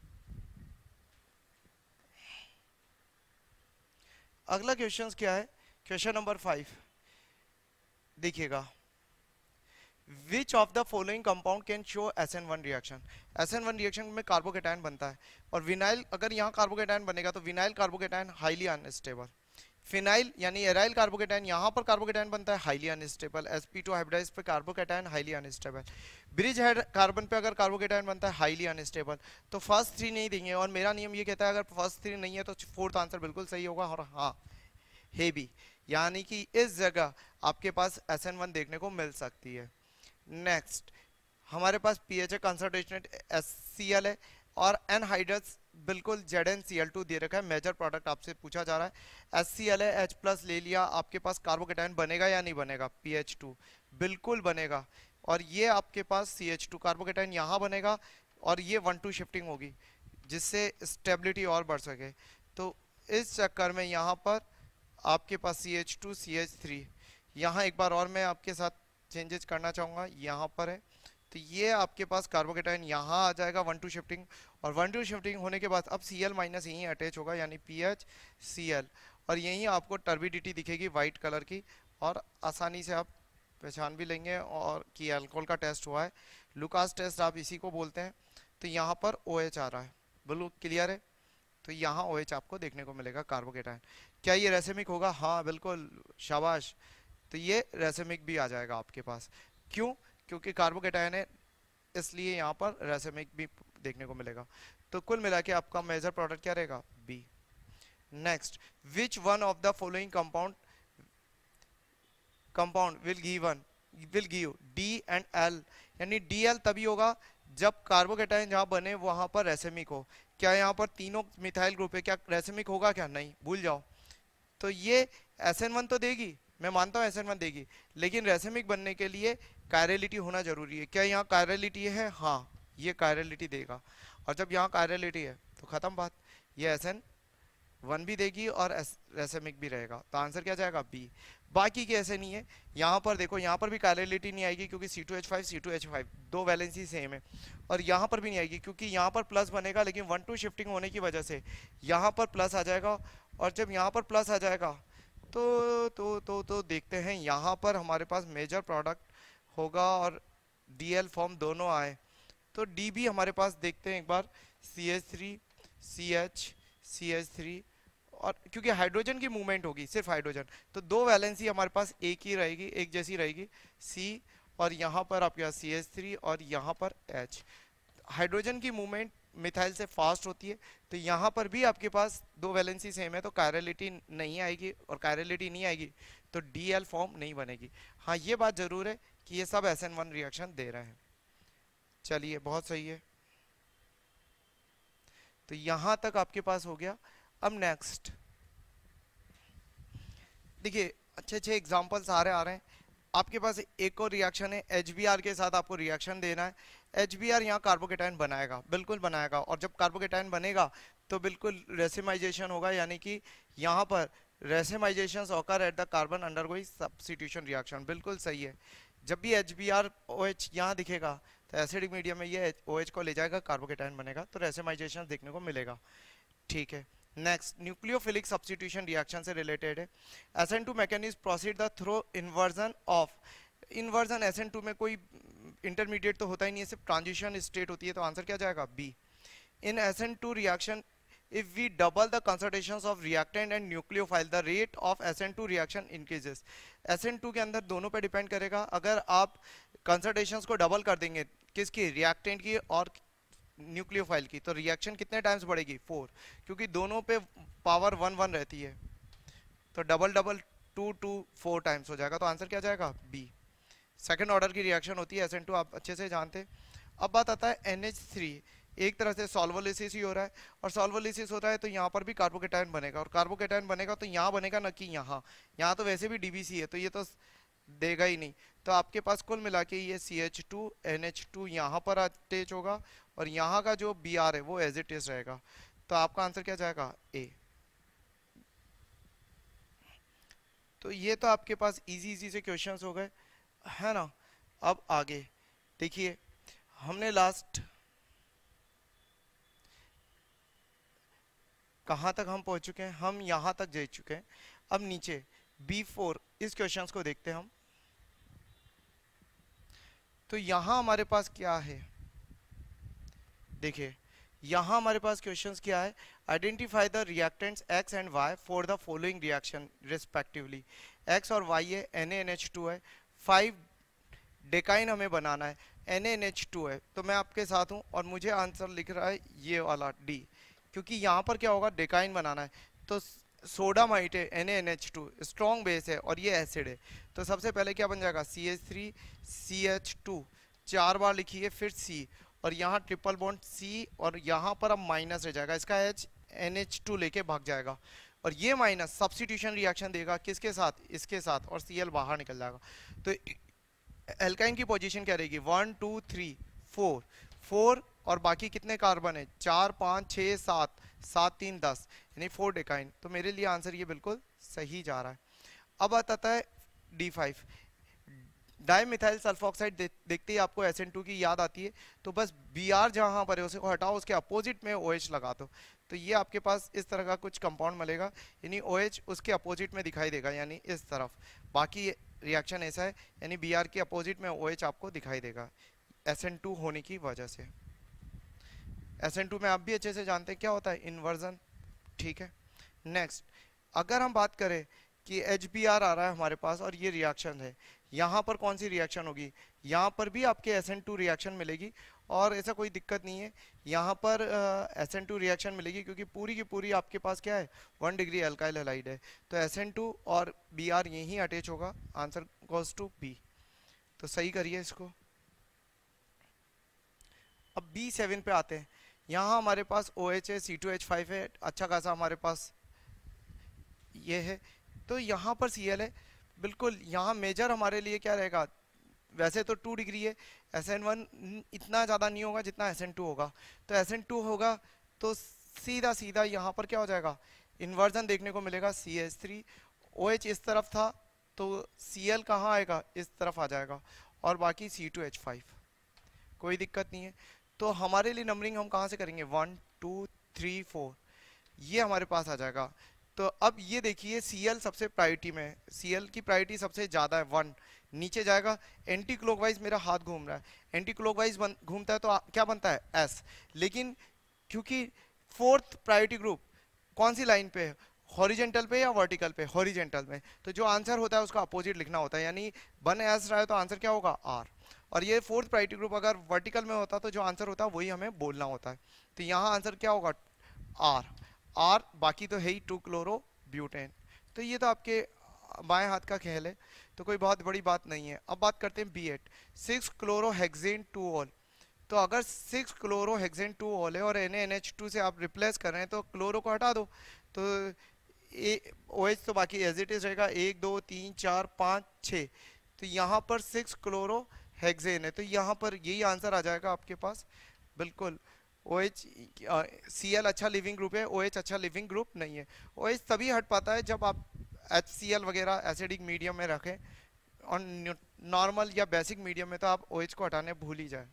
अगला क्वेश्चन क्या है? क्वेश्चन नंबर फाइव देखिएगा, which of the following compound can show S N one reaction. S N one reaction में कार्बोकेटाइन बनता है और विनाइल, अगर यहाँ कार्बोकेटाइन बनेगा तो vinyl carbocation highly unstable, phenyl यानी एराइल कार्बोकेटाइन, यहाँ पर कार्बोकेटाइन बनता है highly unstable, S P two hybridize पे carbocation highly unstable, bridgehead carbon पे अगर कार्बोकेटाइन बनता है हाईली अनस्टेबल। तो फर्स्ट थ्री नहीं देंगे और मेरा नियम ये कहता है अगर फर्स्ट थ्री नहीं है तो फोर्थ आंसर बिल्कुल सही होगा और हाँ है भी, यानी कि इस जगह आपके पास एस एन वन देखने को मिल सकती है। नेक्स्ट हमारे पास P H concentration S C L है और एनहाइड्रस बिल्कुल Z N C L two दे रखा है, मेजर प्रोडक्ट आपसे पूछा जा रहा है, एस सी एल है, एच प्लस ले लिया, आपके पास कार्बोकेटाइन बनेगा या नहीं बनेगा? पी एच टू बिल्कुल बनेगा, और ये आपके पास सी एच टू कार्बोकेटाइन यहाँ बनेगा और ये वन टू शिफ्टिंग होगी जिससे स्टेबिलिटी और बढ़ सके। तो इस चक्कर में यहाँ पर आपके पास C H two C H three, यहाँ एक बार और मैं आपके साथ चेंजेस करना चाहूँगा, यहाँ पर है तो ये आपके पास कार्बोकेटाइन यहाँ आ जाएगा वन टू शिफ्टिंग, और वन टू शिफ्टिंग होने के बाद अब सी एल माइनस यहीं अटैच होगा यानी पी एच सी एल, और यहीं आपको टर्बिडिटी दिखेगी वाइट कलर की और आसानी से आप पहचान भी लेंगे और कि अल्कोहल का टेस्ट हुआ है, लुकास टेस्ट आप इसी को बोलते हैं। तो यहाँ पर ओ एच आ रहा है, बिल्कुल क्लियर है, तो यहाँ ओ एच आपको देखने को मिलेगा कार्बोकेटाइन। क्या ये रेसेमिक होगा? हाँ बिल्कुल, शाबाश, तो ये रेसेमिक भी आ जाएगा आपके पास। क्यों? क्योंकि कार्बोकेटाइन है इसलिए यहाँ पर रेसेमिक भी देखने को मिलेगा। तो कुल मिला के आपका मेजर प्रोडक्ट क्या रहेगा? B. Next, which one of the following compound compound will given will give D and L, यानी डी एल तभी होगा जब कार्बोकेटाइन जहाँ बने वहां पर रेसेमिक हो। क्या यहाँ पर तीनों मिथाइल ग्रुप है, क्या रेसेमिक होगा? क्या नहीं, भूल जाओ। तो ये एस एन वन तो देगी, मैं मानता हूँ एस एन वन देगी, लेकिन रेसेमिक बनने के लिए कायरलिटी होना जरूरी है। क्या यहाँ कायरलिटी है? हाँ, ये कायरलिटी देगा, और जब यहाँ कायरलिटी है तो खत्म बात, ये एस एन वन भी देगी और रेसेमिक भी रहेगा। तो आंसर क्या जाएगा? बी। बाकी के ऐसे नहीं है, यहाँ पर देखो, यहाँ पर भी कायरलिटी नहीं आएगी क्योंकि C two H five C two H five दो वैलेंसी सेम है, और यहाँ पर भी नहीं आएगी क्योंकि यहाँ पर प्लस बनेगा, लेकिन वन टू शिफ्टिंग होने की वजह से यहाँ पर प्लस आ जाएगा, और जब यहाँ पर प्लस आ जाएगा तो तो तो तो देखते हैं यहाँ पर हमारे पास मेजर प्रोडक्ट होगा और डी एल फॉर्म दोनों आए, तो डी भी हमारे पास देखते हैं एक बार, C H three C H C H three, और क्योंकि हाइड्रोजन की मूवमेंट होगी सिर्फ हाइड्रोजन, तो दो वैलेंसी हमारे पास एक ही रहेगी, एक जैसी रहेगी, सी, और यहाँ पर आपके पास सी एच थ्री और यहाँ पर एच। हाइड्रोजन की मूवमेंट मिथाइल से फास्ट होती है, तो यहाँ पर भी आपके पास दो वैलेंसी सेम है, तो कायरलिटी नहीं आएगी, और कायरलिटी नहीं आएगी तो डी एल फॉर्म नहीं बनेगी। हाँ, ये बात जरूर है कि ये सब एस एन वन रिएक्शन दे रहे हैं। चलिए, बहुत सही है, तो यहाँ तक आपके पास हो गया। अब नेक्स्ट देखिए, अच्छे अच्छे एग्जाम्पल सारे आ रहे हैं आपके पास। एक और रिएक्शन है, एच बी आर के साथ आपको रिएक्शन देना है। एच बी आर यहाँ कार्बोकेटाइन बनाएगा, बिल्कुल बनाएगा, और जब कार्बोकेटाइन बनेगा तो बिल्कुल रेसिमाइजेशन होगा, यानी कि यहाँ पर racemisation occur at the carbon undergoing substitution reaction, बिल्कुल सही है। जब भी H B R O H यहाँ दिखेगा तो एसिडिक मीडियम में ये ओ एच को ले जाएगा, कार्बोकेटाइन बनेगा, तो रेसिमाइजेशन देखने को मिलेगा। ठीक है, नेक्स्ट न्यूक्लियोफिलिक सब्स्टिट्यूशन रिएक्शन से रिलेटेड है। S N two mechanism proceed the through inversion of, inversion S N two में कोई इंटरमीडिएट तो होता ही नहीं है, सिर्फ ट्रांजिशन स्टेट होती है, तो आंसर क्या जाएगा? B. In S N two reaction if we double the concentrations of reactant and nucleophile the rate of S N two reaction increases। S N two के अंदर दोनों पे डिपेंड करेगा, अगर आप concentrations को डबल कर देंगे, किसकी? रिएक्टेंट की और न्यूक्लियोफाइल की, तो रिएक्शन कितने टाइम्स बढ़ेगी, फोर, क्योंकि दोनों पे पावर वन वन रहती है, तो double double two two four times हो जाएगा, तो आंसर क्या जाएगा, बी। सेकेंड ऑर्डर की रिएक्शन होती है, एस एन टू आप अच्छे से जानते हैं। अब बात आता है एन एच थ्री, एक तरह से सॉल्वोलिसिस ही हो रहा है, और सॉल्वोलिसिस होता है तो यहाँ पर भी कार्बोकेटायन बनेगा, और कार्बोकेटायन बनेगा तो यहाँ बनेगा न कि यहाँ, यहाँ तो वैसे भी डीबीसी है तो ये तो देगा ही नहीं। तो आपके पास कुल मिला के ये C H two N H two यहाँ पर अटैच होगा, और यहाँ का जो बी आर है वो एज इट इज रहेगा, तो आपका आंसर क्या जाएगा, ए। तो ये तो आपके पास इजी इजी से क्वेश्चंस हो गए, है ना। अब आगे देखिए, हमने लास्ट कहाँ तक हम पहुंच चुके हैं, हम यहाँ तक जा चुके हैं। अब नीचे बी फोर, इस क्वेश्चंस को देखते हैं हम। तो यहाँ हमारे पास क्या है, देखिए यहाँ हमारे पास क्वेश्चंस क्या है, identify the reactants X and Y for the following reaction respectively. X और वाई है, एन एन एच टू है, फाइव डेकाइन हमें बनाना है, एन एन एच टू है, तो मैं आपके साथ हूँ और मुझे आंसर लिख रहा है ये वाला डी, क्योंकि यहाँ पर क्या होगा, डेकाइन बनाना है, तो सोडामाइट है, N N H two strong base है और ये एसिड है, तो सबसे पहले क्या बन जाएगा, C H three C H two, चार बार लिखिए, फिर सी, और यहाँ ट्रिपल बॉन्ड सी, और यहाँ पर अब माइनस रह जाएगा, इसका एच एन एच टू लेके भाग जाएगा, और ये माइनस सब्स्टिट्यूशन रिएक्शन देगा किसके साथ, इसके साथ, और सी एल बाहर निकल जाएगा। तो एल्काइन की पोजीशन क्या रहेगी, one two three four, four और बाकी कितने कार्बन है, चार पाँच छः सात, सात तीन दस, यानी फोर डेकाइन, तो मेरे लिए आंसर ये बिल्कुल सही जा रहा है। अब आता है D five, dimethyl sulfoxide दे, देखते ही आपको एस एन टू की याद आती है, तो बस बी आर जहाँ पर है उसे हटाओ, उसके अपोजिट में ओ एच लगा दो, तो ये आपके पास इस तरह का कुछ कंपाउंड मिलेगा, यानी ओ एच उसके अपोजिट में दिखाई देगा, यानी इस तरफ। बाकी रिएक्शन ऐसा है, यानी बी आर के अपोजिट में ओ एच आपको दिखाई देगा एस एन टू होने की वजह से। एस एन टू में आप भी अच्छे से जानते हैं क्या होता है, इन्वर्जन, ठीक है। नेक्स्ट, अगर हम बात करें कि एच बी आर आ रहा है हमारे पास और ये रिएक्शन है, यहाँ पर कौन सी रिएक्शन होगी, यहाँ पर भी आपके एस एन टू रिएक्शन मिलेगी, और ऐसा कोई दिक्कत नहीं है, यहाँ पर एस एन टू रिएक्शन मिलेगी, क्योंकि पूरी की पूरी आपके पास क्या है, वन डिग्री अल्काइल हैलाइड है, तो एस एन टू और बी आर यहीं अटैच होगा, आंसर गोज टू बी। तो सही करिए इसको। अब बी सेवन पे आते हैं, यहाँ हमारे पास ओ एच है, सी टू एच फाइव है, अच्छा खासा हमारे पास ये है, तो यहाँ पर सी एल है, बिल्कुल यहाँ मेजर हमारे लिए क्या रहेगा, वैसे तो टू डिग्री है, एस एन वन इतना ज़्यादा नहीं होगा जितना एस एन टू होगा, तो एस एन टू होगा तो सीधा सीधा यहाँ पर क्या हो जाएगा, इन्वर्जन देखने को मिलेगा, C H three, O H इस तरफ था तो सी एल कहाँ आएगा, इस तरफ आ जाएगा, और बाकी सी टू एच फाइव, कोई दिक्कत नहीं है। तो हमारे लिए नंबरिंग हम कहाँ से करेंगे, वन टू थ्री फोर, ये हमारे पास आ जाएगा। तो अब ये देखिए Cl सबसे प्रायोरिटी में है, Cl की प्रायोरिटी सबसे ज़्यादा है, वन नीचे जाएगा, एंटी क्लॉकवाइज मेरा हाथ घूम रहा है, एंटी क्लॉकवाइज घूमता है तो आ, क्या बनता है, एस, लेकिन क्योंकि फोर्थ प्रायोरिटी ग्रुप कौन सी लाइन पे है, हॉरिजेंटल पे या वर्टिकल पे, हॉरिजेंटल में, तो जो आंसर होता है उसका अपोजिट लिखना होता है, यानी वन एस रहा है तो आंसर क्या होगा, आर, और ये फोर्थ प्रायोरिटी ग्रुप अगर वर्टिकल में होता तो जो आंसर होता है वही हमें बोलना होता है, तो यहाँ आंसर क्या होगा, आर, आर, बाकी तो है ही टू क्लोरो ब्यूटेन। तो ये तो आपके बाएं हाथ का खेल है, तो कोई बहुत बड़ी बात नहीं है। अब बात करते हैं B eight, six chloro hexane two ol, तो अगर six chloro hexane two ol है और एन एन एच टू से आप रिप्लेस कर रहे हैं तो क्लोरो को हटा दो, तो ए ओ एच तो बाकी एज इट इज रहेगा, एक दो तीन चार पाँच छः, तो यहाँ पर सिक्स क्लोरो हेक्सेन है, तो यहाँ पर यही आंसर आ जाएगा आपके पास, बिल्कुल। ओ एच सी एल अच्छा लिविंग ग्रुप है, ओ एच अच्छा लिविंग ग्रुप नहीं है। ओ एच तभी हट पाता है जब आप एच सी एल वगैरह एसिडिक मीडियम में रखें, और नॉर्मल या बेसिक मीडियम में तो आप ओ एच को हटाने भूल ही जाए।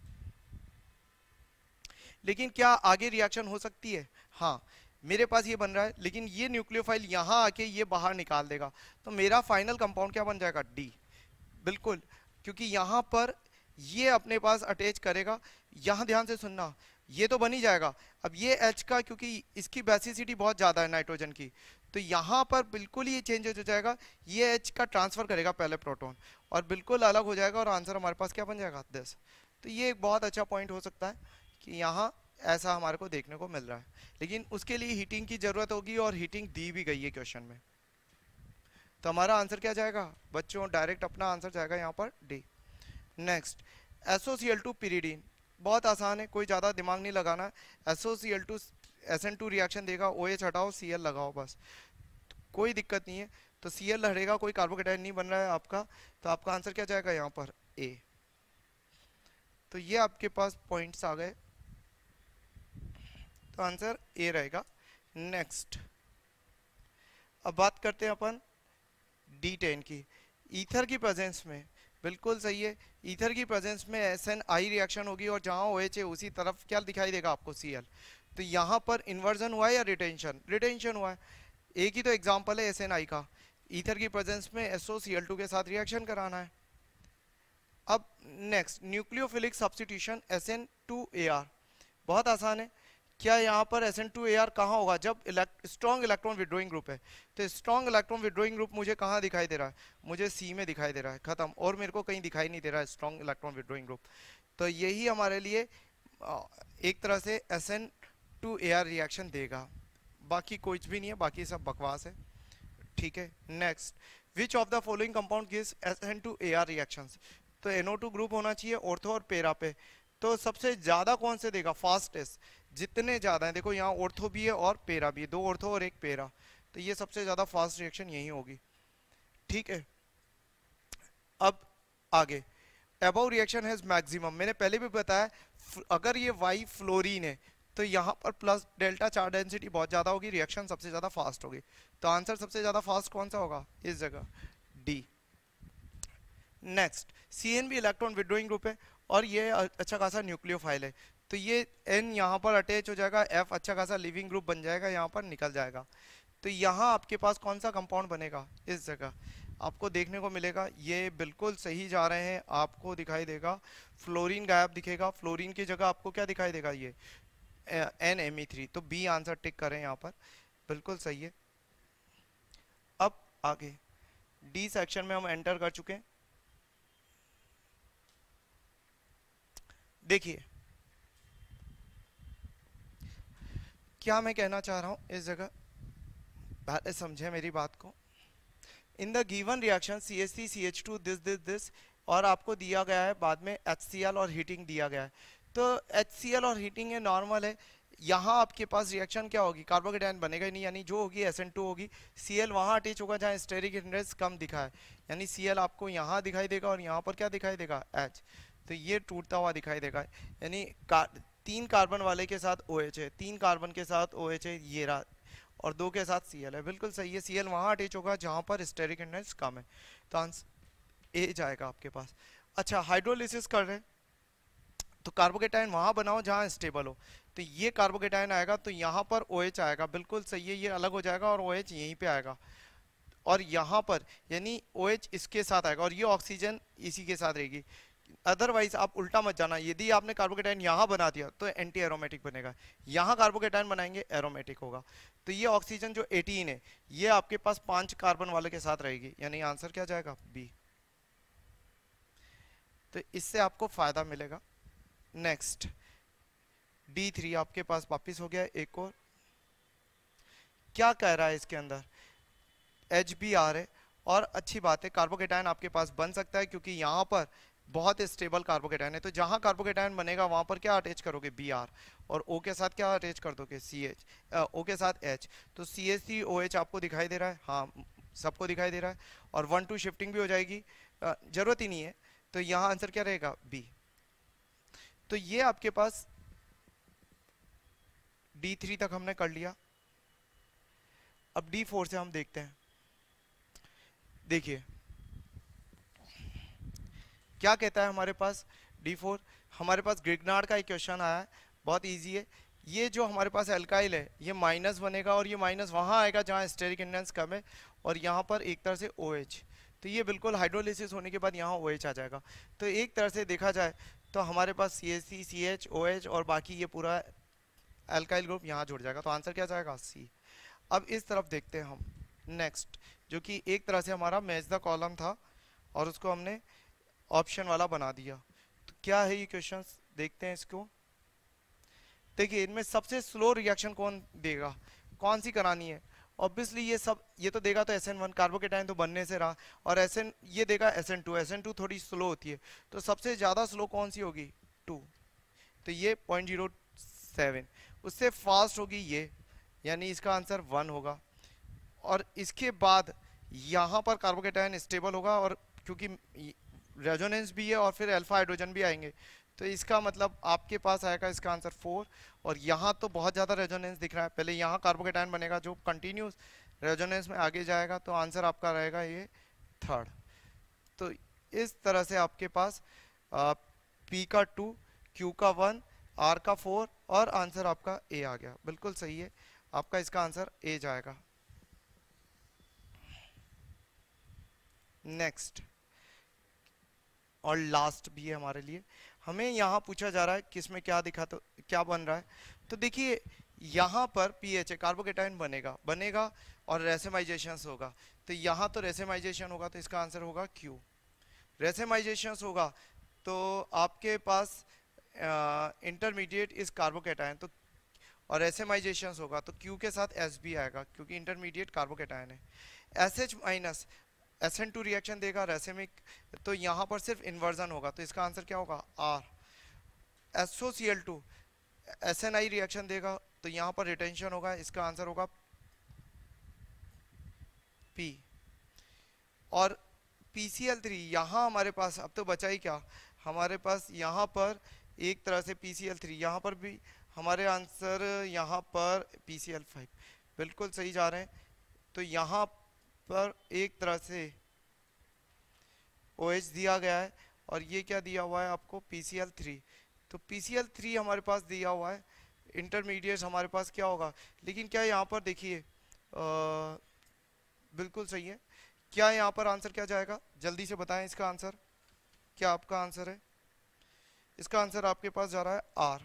लेकिन क्या आगे रिएक्शन हो सकती है, हाँ मेरे पास ये बन रहा है, लेकिन ये न्यूक्लियोफाइल यहाँ आके ये बाहर निकाल देगा, तो मेरा फाइनल कंपाउंड क्या बन जाएगा, डी, बिल्कुल, क्योंकि यहाँ पर ये अपने पास अटैच करेगा, यहाँ ध्यान से सुनना, ये तो बन ही जाएगा। अब ये H का, क्योंकि इसकी बेसिसिटी बहुत ज़्यादा है नाइट्रोजन की, तो यहाँ पर बिल्कुल ये चेंज हो जाएगा, ये H का ट्रांसफ़र करेगा पहले प्रोटॉन, और बिल्कुल अलग हो जाएगा, और आंसर हमारे पास क्या बन जाएगा, दस। तो ये एक बहुत अच्छा पॉइंट हो सकता है कि यहाँ ऐसा हमारे को देखने को मिल रहा है, लेकिन उसके लिए हीटिंग की जरूरत होगी और हीटिंग दी भी गई है क्वेश्चन में। तो हमारा आंसर क्या जाएगा बच्चों, डायरेक्ट अपना आंसर जाएगा यहाँ पर D. Next, S O C L two pyridine, बहुत आसान है, कोई ज़्यादा दिमाग नहीं लगाना। S O C L two S N two reaction देगा, ओ एच हटाओ सी एल लगाओ, बस कोई दिक्कत नहीं है। तो सी एल हटेगा, कोई कार्बोकेटाइन नहीं बन रहा है आपका, तो आपका आंसर क्या जाएगा यहाँ पर ए। तो ये आपके पास पॉइंट्स आ गए, तो आंसर ए रहेगा। नेक्स्ट, अब बात करते हैं अपन डी टेन की। ईथर की प्रेजेंस में, बिल्कुल सही है, ईथर की प्रेजेंस में एस एन आई रिएक्शन होगी और जहां ओ एच है उसी तरफ क्या दिखाई देगा आपको सी एल। तो यहाँ पर इन्वर्जन हुआ है या रिटेंशन, रिटेंशन हुआ है। एक ही तो एग्जाम्पल है एस एन आई का, ईथर की प्रेजेंस में S O C L two के साथ रिएक्शन कराना है। अब next, nucleophilic substitution S N two A R, बहुत आसान है। क्या यहाँ पर S N two A R कहाँ होगा, जब स्ट्रॉन्ग इलेक्ट्रॉन विड्रोइंग ग्रुप है। तो स्ट्रॉन्ग इलेक्ट्रॉन विड्रोइंग ग्रुप मुझे कहाँ दिखाई दे रहा है, मुझे सी में दिखाई दे रहा है, खत्म, और मेरे को कहीं दिखाई नहीं दे रहा है स्ट्रॉन्ग इलेक्ट्रॉन विड्रोइंग ग्रुप। तो यही हमारे लिए एक तरह से S N two A R reaction देगा, बाकी कुछ भी नहीं है, बाकी सब बकवास है, ठीक है। Next, which of the following compound gives S N two A R reactions. तो एन ओ टू ग्रुप होना चाहिए ऑर्थो और पेरा पे, तो सबसे ज्यादा कौन से देगा, फास्टेस्ट, जितने ज्यादा है, देखो यहाँ ऑर्थो भी है और पेरा भी है, दो ऑर्थो और एक पेरा, तो ये सबसे ज्यादा फास्ट रिएक्शन यही होगी, ठीक है। अब आगे, अबव रिएक्शन हैज मैक्सिमम, मैंने पहले भी बताया, अगर ये वाई फ्लोरीन है तो यहाँ पर प्लस डेल्टा चार्ज डेंसिटी बहुत ज्यादा होगी, रिएक्शन सबसे ज्यादा फास्ट होगी। तो आंसर सबसे ज्यादा फास्ट कौन सा होगा इस जगह, D. Next, C N B electron withdrawing group है और ये अच्छा खासा न्यूक्लियोफाइल है, तो ये एन यहाँ पर अटैच हो जाएगा, एफ अच्छा खासा लिविंग ग्रुप बन जाएगा, यहाँ पर निकल जाएगा। तो यहाँ आपके पास कौन सा कंपाउंड बनेगा, इस जगह आपको देखने को मिलेगा, ये बिल्कुल सही जा रहे हैं, आपको दिखाई देगा फ्लोरीन गायब दिखेगा, फ्लोरीन की जगह आपको क्या दिखाई देगा, ये एन एम ई थ्री। तो बी आंसर टिक करें यहाँ पर, बिल्कुल सही है। अब आगे डी सेक्शन में हम एंटर कर चुके हैं। देखिए क्या मैं कहना चाह रहा हूं इस जगह, पहले समझे मेरी बात को। In the given reaction C H three C H two this this this, और आपको दिया गया है बाद में एच सी एल और हीटिंग दिया गया है। तो एच सी एल और हीटिंग है, नॉर्मल है। यहाँ आपके पास रिएक्शन क्या होगी, कार्बोकेटाइन बनेगा ही नहीं, यानी जो होगी एस एन टू होगी। सी एल वहाँ अटैच होगा जहाँ स्टेरिक हिंड्रेंस कम दिखा है, यानी सी एल आपको यहाँ दिखाई देगा और यहाँ पर क्या दिखाई देगा, एच। तो ये टूटता हुआ दिखाई देगा, यानी तीन कार्बन वाले के साथ ओ एच है, तीन कार्बन के साथ ओ एच है, ये रहा, और दो के साथ सी एल है, बिल्कुल सही है। सी एल वहाँ अटैच होगा जहाँ पर स्टेरिक हिंड्रेंस कम है, तो आंसर ए जाएगा आपके पास। अच्छा, हाइड्रोलिसिस कर रहे हैं तो कार्बोकेटाइन वहाँ बनाओ जहाँ स्टेबल हो, तो ये कार्बोकेटाइन आएगा तो यहाँ पर ओ एच आएगा, बिल्कुल सही है, ये अलग हो जाएगा और ओ एच यहीं पे आएगा, और यहाँ पर यानी ओ एच इसके साथ आएगा और ये ऑक्सीजन इसी के साथ रहेगी। अदरवाइज आप उल्टा मत जाना, यदि आपने कार्बोकेटाइन यहाँ बना दिया तो एंटी एरोमेटिक बनेगा, यहाँ कार्बोकेटाइन बनाएंगे एरोमेटिक होगा। तो ये ऑक्सीजन जो अठारह है ये आपके पास पांच कार्बन वाले के साथ रहेगी, यानी आंसर क्या जाएगा, बी। तो इससे आपको फायदा मिलेगा। नेक्स्ट, डी थ्री आपके पास वापिस हो गया, एक और क्या कह रहा है इसके अंदर, एच बी आर है, और अच्छी बात है, कार्बोकेटाइन आपके पास बन सकता है क्योंकि यहाँ पर बहुत स्टेबल कार्बोकेटाइन है। तो जहां कार्बोकेटाइन बनेगा वहां पर क्या अटैच करोगे, बी आर, और ओ के साथ क्या अटैच कर दोगे, सी एच, ओ के साथ एच। तो C H C O H आपको दिखाई दे रहा है, हाँ सबको दिखाई दे रहा है, और वन टू शिफ्टिंग भी हो जाएगी, जरूरत ही नहीं है। तो यहाँ आंसर क्या रहेगा, बी। तो ये आपके पास डी थ्री तक हमने कर लिया। अब डी फोर से हम देखते हैं। देखिए क्या कहता है हमारे पास डी फोर, हमारे पास ग्रिग्नार्ड का एक क्वेश्चन आया है, बहुत इजी है। ये जो हमारे पास एल्काइल है ये माइनस बनेगा और ये माइनस वहाँ आएगा जहाँ स्टेरिक हिंड्रेंस कम है, और यहाँ पर एक तरह से ओ एच। तो ये बिल्कुल हाइड्रोलिसिस होने के बाद यहाँ ओ एच आ जाएगा। तो एक तरह से देखा जाए तो हमारे पास C H C, C H, O H और बाकी ये पूरा एल्काइल ग्रुप यहाँ जुड़ जाएगा। तो आंसर क्या जाएगा, सी। अब इस तरफ देखते हैं हम नेक्स्ट, जो कि एक तरह से हमारा मैच द कॉलम था और उसको हमने ऑप्शन वाला बना दिया। तो क्या है ये क्वेश्चन, देखते हैं इसको। देखिए इनमें सबसे स्लो रिएक्शन कौन देगा, कौन सी करानी है, ऑब्वियसली ये सब, ये तो देगा तो एस एन वन कार्बोकेटाइन तो बनने से रहा, और एस एन ये देगा S N two, S N two थोड़ी स्लो होती है, तो सबसे ज़्यादा स्लो कौन सी होगी, टू, तो ये पॉइंट जीरो सेवन, उससे फास्ट होगी ये, यानी इसका आंसर वन होगा। और इसके बाद यहाँ पर कार्बोकेटाइन स्टेबल होगा, और क्योंकि रेजोनेंस भी है और फिर अल्फा हाइड्रोजन भी आएंगे, तो इसका मतलब आपके पास आएगा इसका आंसर फोर। और यहाँ तो बहुत ज़्यादा रेजोनेंस दिख रहा है, पहले यहाँ कार्बोकेटाइन बनेगा जो कंटिन्यूस रेजोनेंस में आगे जाएगा, तो आंसर आपका रहेगा ये थर्ड। तो इस तरह से आपके पास पी का टू, क्यू का वन, आर का फोर, और आंसर आपका ए आ गया, बिल्कुल सही है, आपका इसका आंसर ए जाएगा। नेक्स्ट और लास्ट भी है हमारे लिए, हमें यहाँ पूछा जा रहा है कि इसमें क्या दिखा, तो क्या बन रहा है, तो देखिए यहाँ पर पीएच है, कार्बोकेटाइन बनेगा बनेगा और रेसेमाइजेशन होगा, तो यहाँ तो रेसेमाइजेशन होगा, तो इसका आंसर होगा क्यू। रेसेमाइजेशन होगा तो आपके पास इंटरमीडिएट इस कार्बोकेटाइन, तो और रेसेमाइजेशन होगा तो क्यू के साथ एस भी आएगा क्योंकि इंटरमीडिएट कार्बोकेटाइन है। S H minus S N two reaction देगा रेसेमिक, तो यहाँ पर सिर्फ इन्वर्जन होगा, तो इसका आंसर क्या होगा R. S O C L two S N I reaction देगा, तो यहाँ पर रिटेंशन होगा, इसका आंसर होगा पी। और पी सी एल थ्री यहाँ हमारे पास अब तो बचा ही क्या, हमारे पास यहाँ पर एक तरह से पी सी एल थ्री, यहाँ पर भी हमारे आंसर यहाँ पर पी सी एल फाइव, बिल्कुल सही जा रहे हैं। तो यहाँ पर एक तरह से ओ एच दिया गया है, और ये क्या दिया हुआ है आपको पी सी एल थ्री, तो पी सी एल थ्री हमारे पास दिया हुआ है, इंटरमीडिएट हमारे पास क्या होगा, लेकिन क्या यहाँ पर देखिए बिल्कुल सही है, क्या यहाँ पर आंसर क्या जाएगा, जल्दी से बताएं इसका आंसर, क्या आपका आंसर है, इसका आंसर आपके पास जा रहा है आर,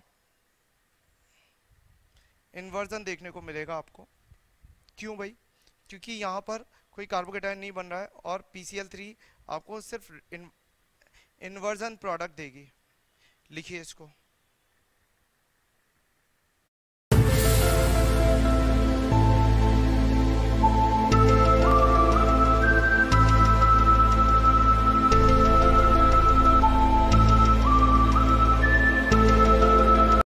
इन्वर्जन देखने को मिलेगा आपको। क्यों भाई, क्योंकि यहाँ पर कोई कार्बोकेटाइन नहीं बन रहा है, और पी सी एल थ्री आपको सिर्फ इन, इन्वर्जन प्रोडक्ट देगी। लिखिए इसको।